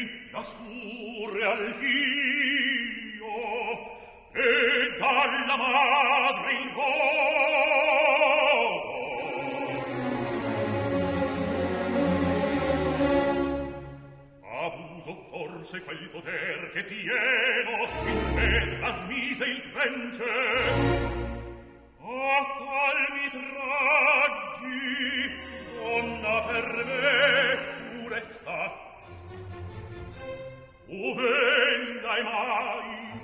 nascure al figlio e dalla madre il voto. Abuso forse quel poter che pieno in me trasmise il prence. A tal mi traggi, donna per me furesta. O vendai mai?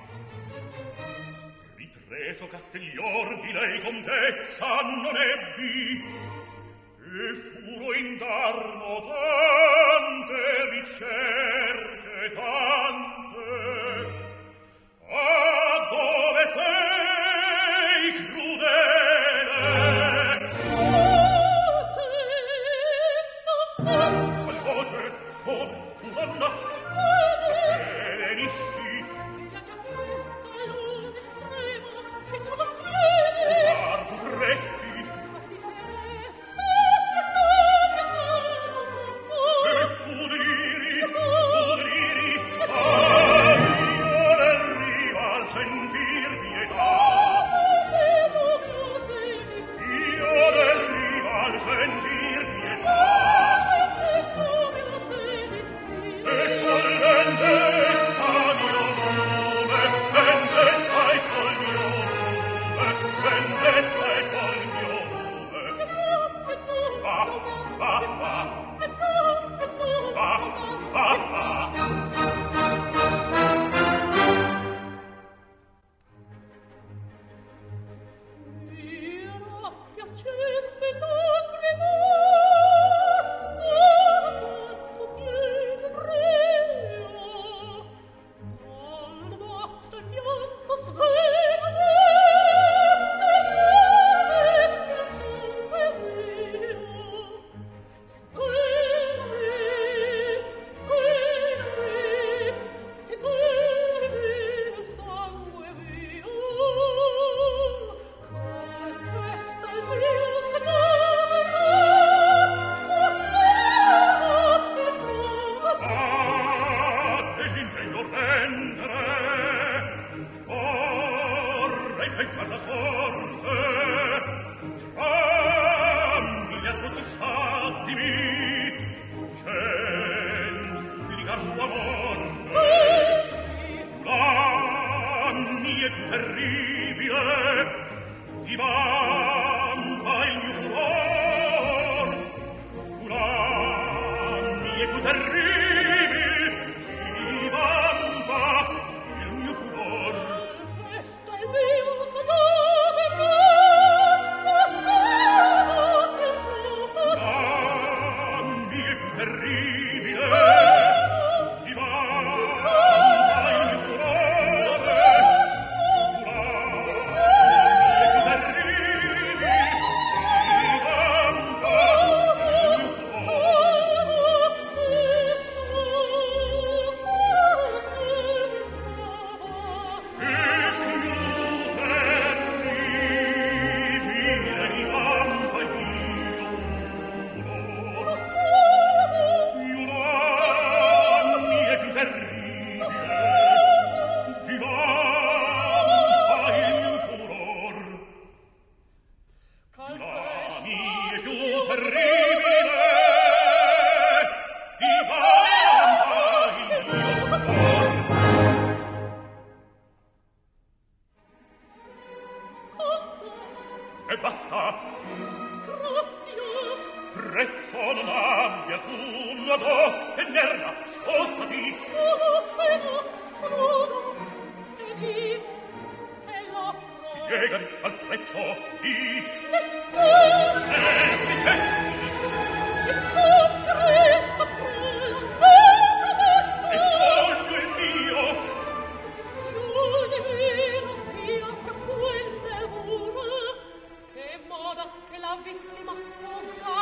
Ripreso Castiglior di lei contezza non ebbi, e furo indarno tante ricerche, tante. A dove sei, crudele? Qual voce? Oh, tu donna? Venisti? Osar potresti? E pudriri, pudriri, ai, io arriva al sentir pietà. Io arriva al sentir pietà. E sol vendetta mio nome, vendetta e sol mio nome, vendetta e sol mio nome. Va, va, va. Va, va, va. Era piacerme lacrima, scordato piede brio, ma non basta il pianto sveramente, mia sangue mio. Svermi, svermi, ti bevi sangue mio. Calpesta il mio cadavere, o sera mi trova. Ah, dell'impegno rendere, vorrei peggiar la sorte, fra mille atroci spasimi, cento piricar sua morte. La mia più terribile, ti vampa il mio furor. La mia più terribile, ti vampa il mio furor. Calpesta il mio cadavere, o sera mi trova. La mia più terribile, ti vampa il mio furor. La mia più terribile, ti vampa il mio furor. E più terribile di vampa il mio furor. La mia più terribile, ti vampa il mio furor. La mia più terribile, ti vampa il mio furor. E basta, prezzo non abbia tu, non ho tenerla, scostati. Spiegami al prezzo di se dicesti e sogno il mio. La vittima fugga.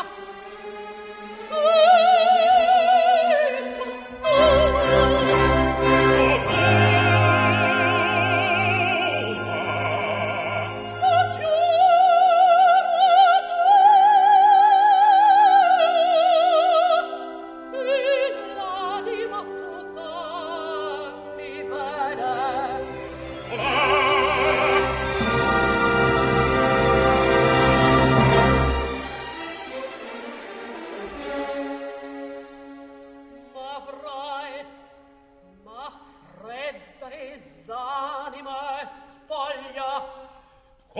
Oh,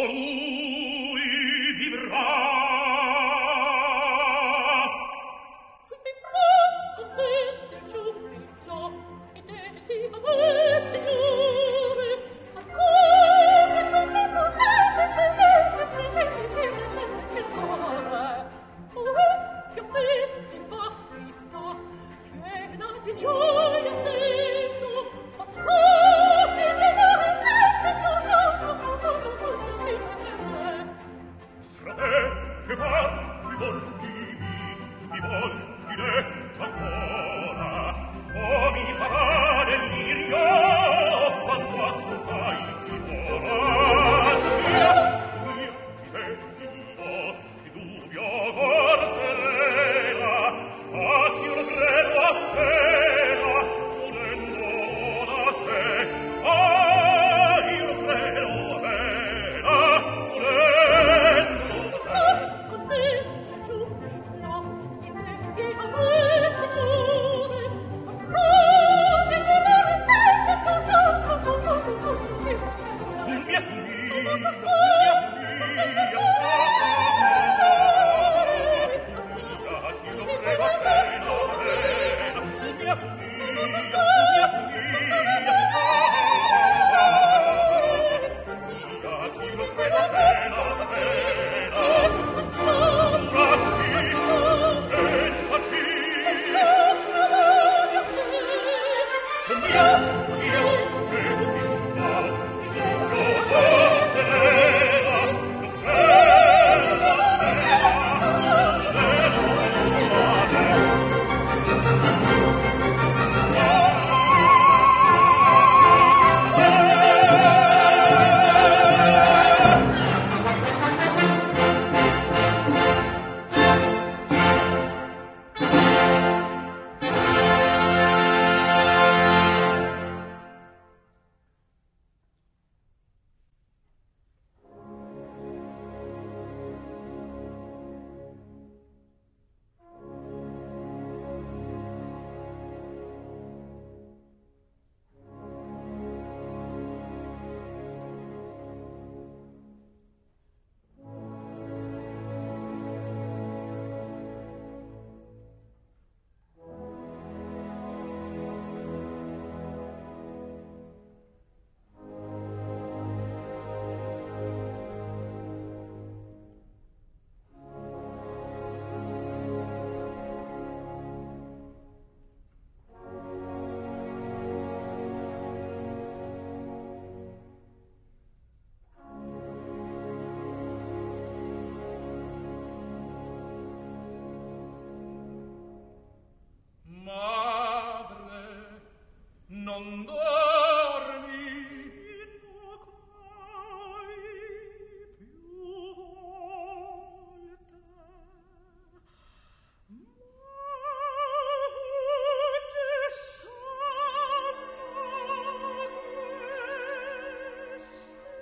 non dormi, invocai più volte, ma fugge sanno queste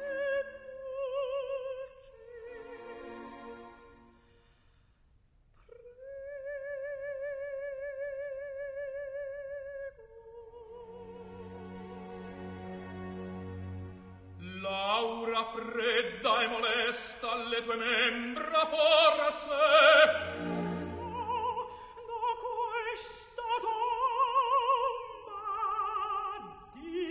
l'aura fredda e molesta alle tue membra forse. da questa tomba di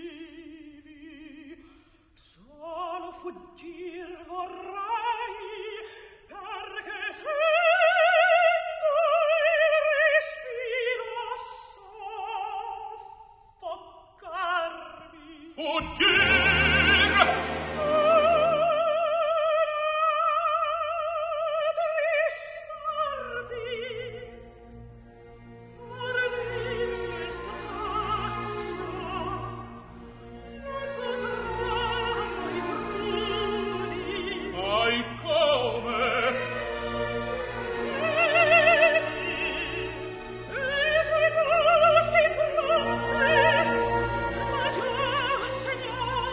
vivi solo fuggir vorrei, perché sento il respiro soffocarmi. Fuggir! Signor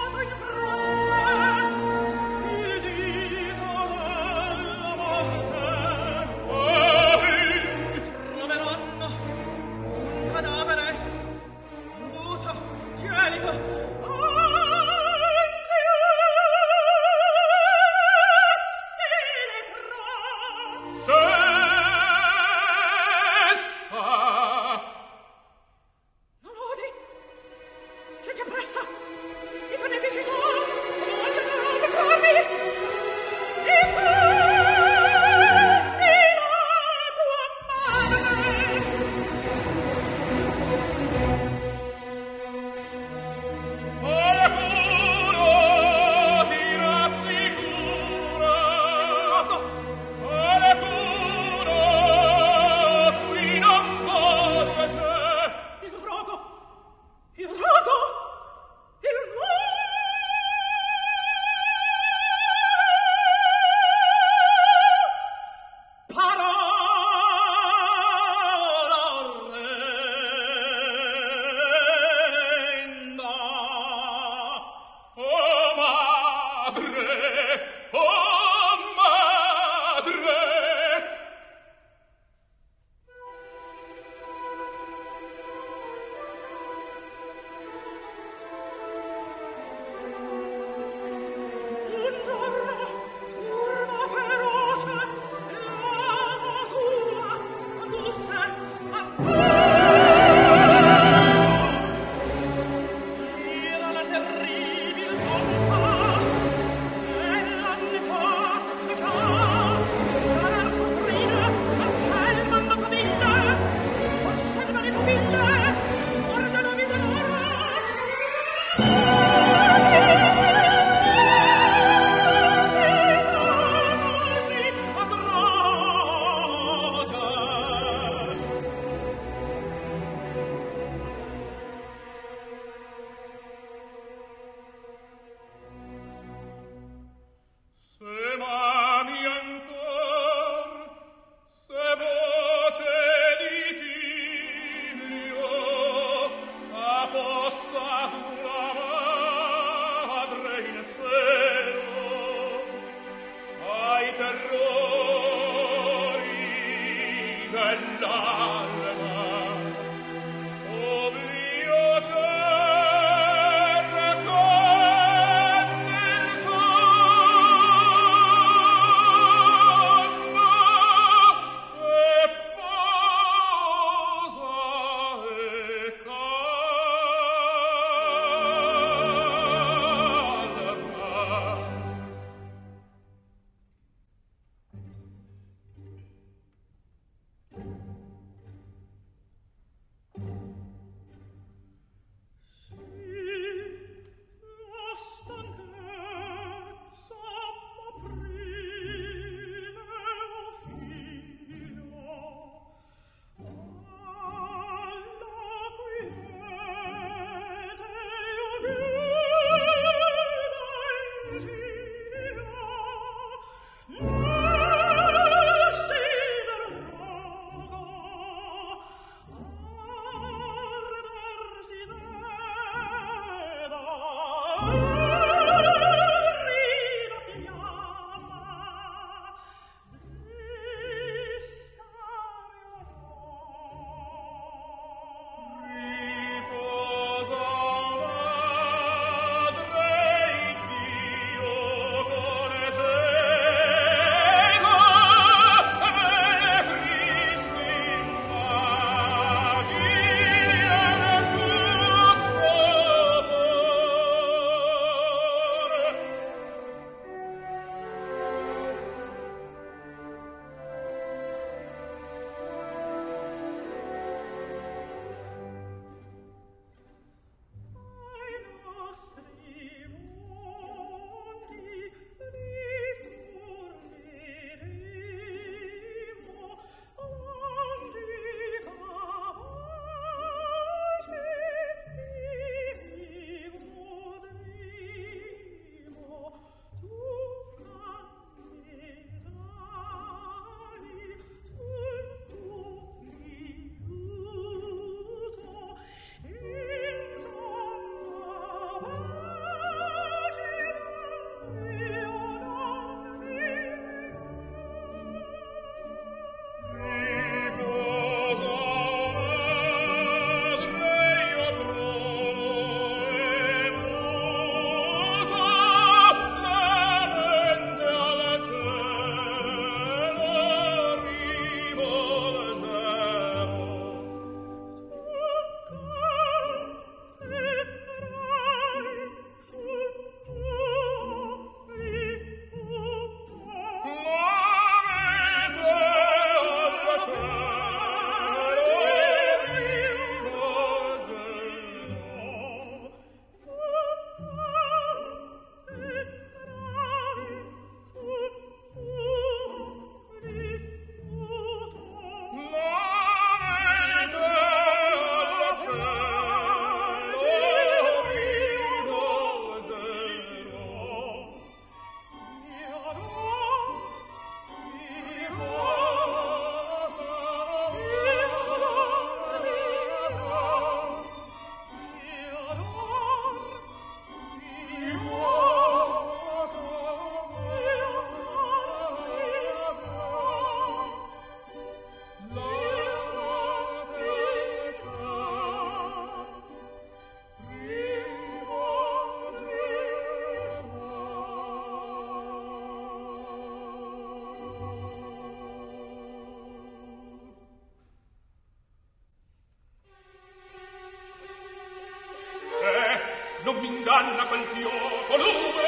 inganna quel fioco lume.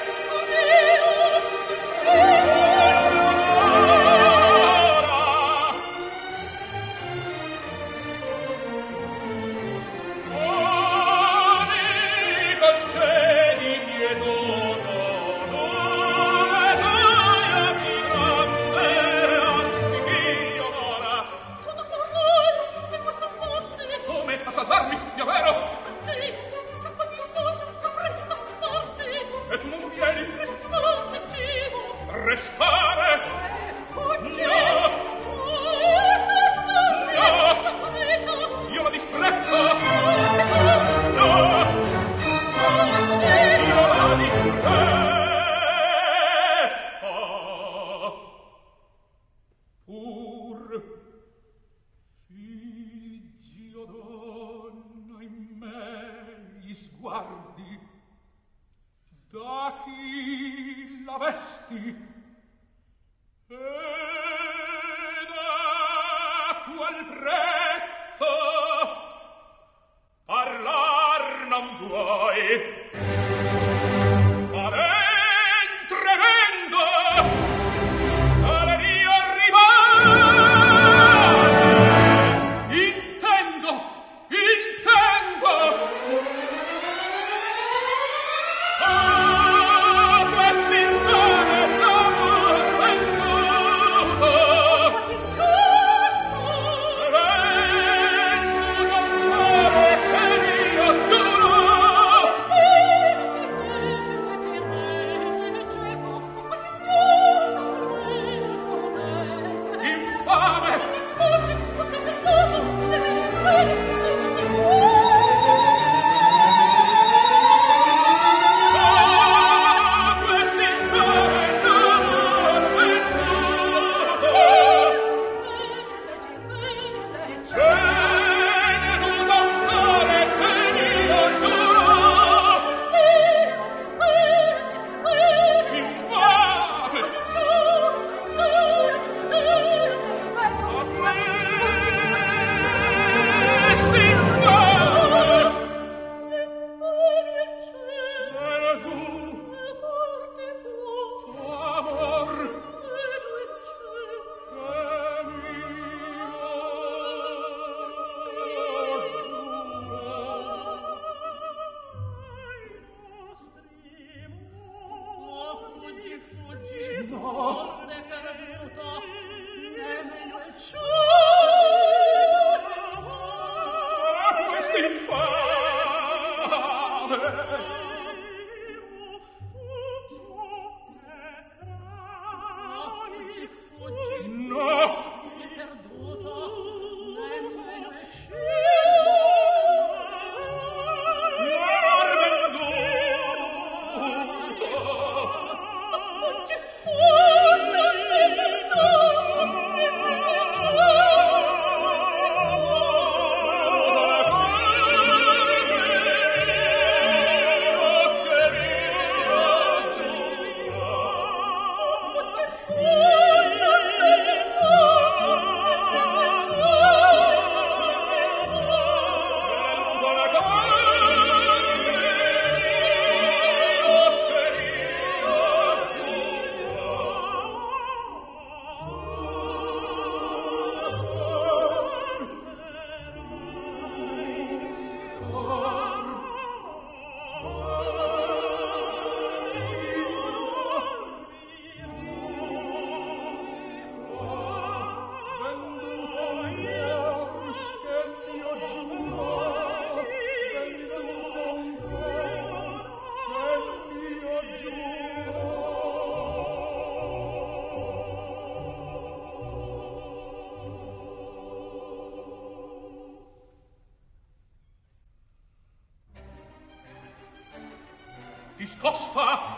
Discosta!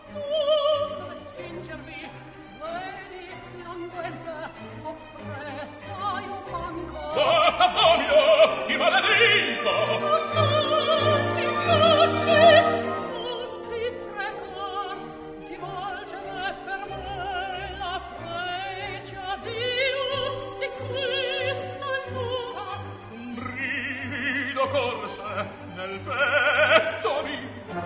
Oh, dove spingervi? Vedi, l'anguente, oppressa io manco. Oh, t'abomino, ti maledico! Tacci, tacci, non ti prego di volgere per me la prece a Dio di questa allora. Un brivido corse nel petto mio.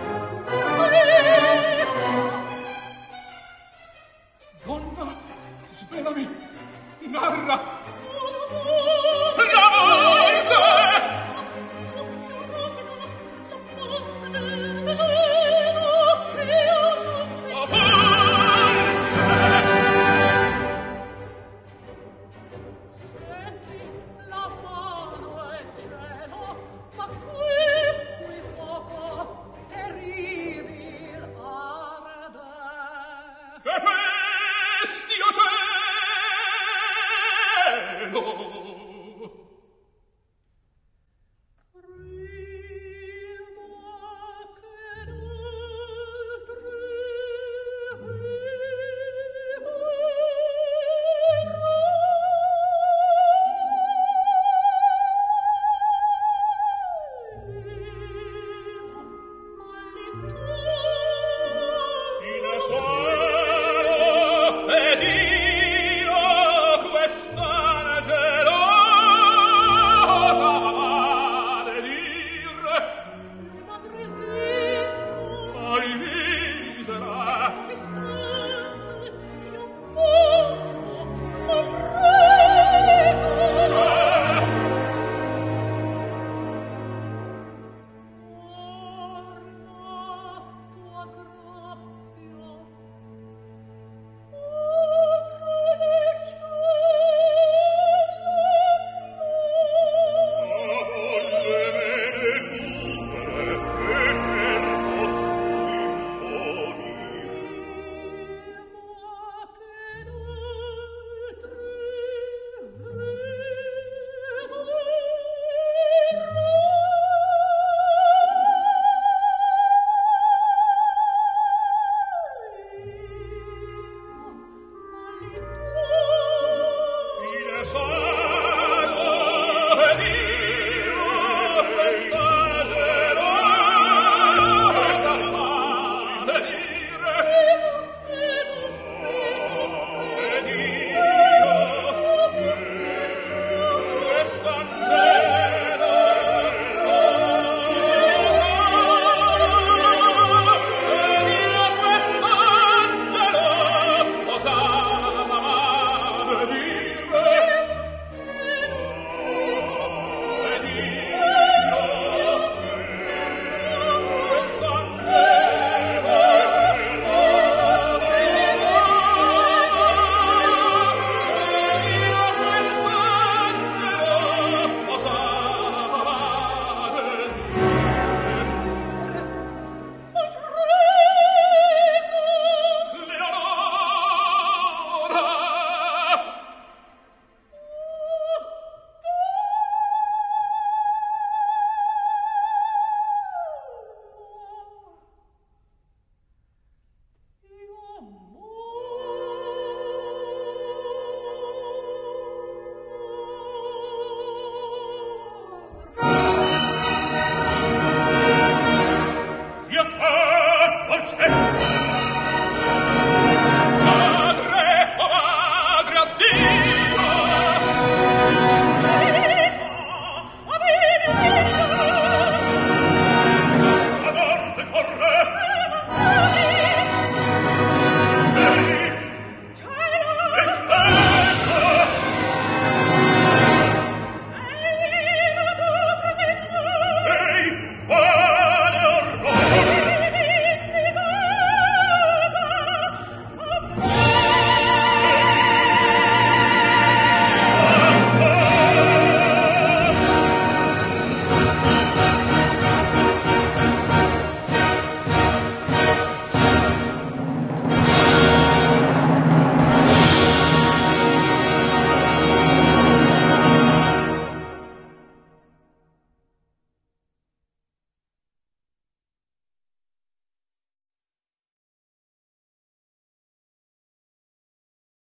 Sia sparto al cielo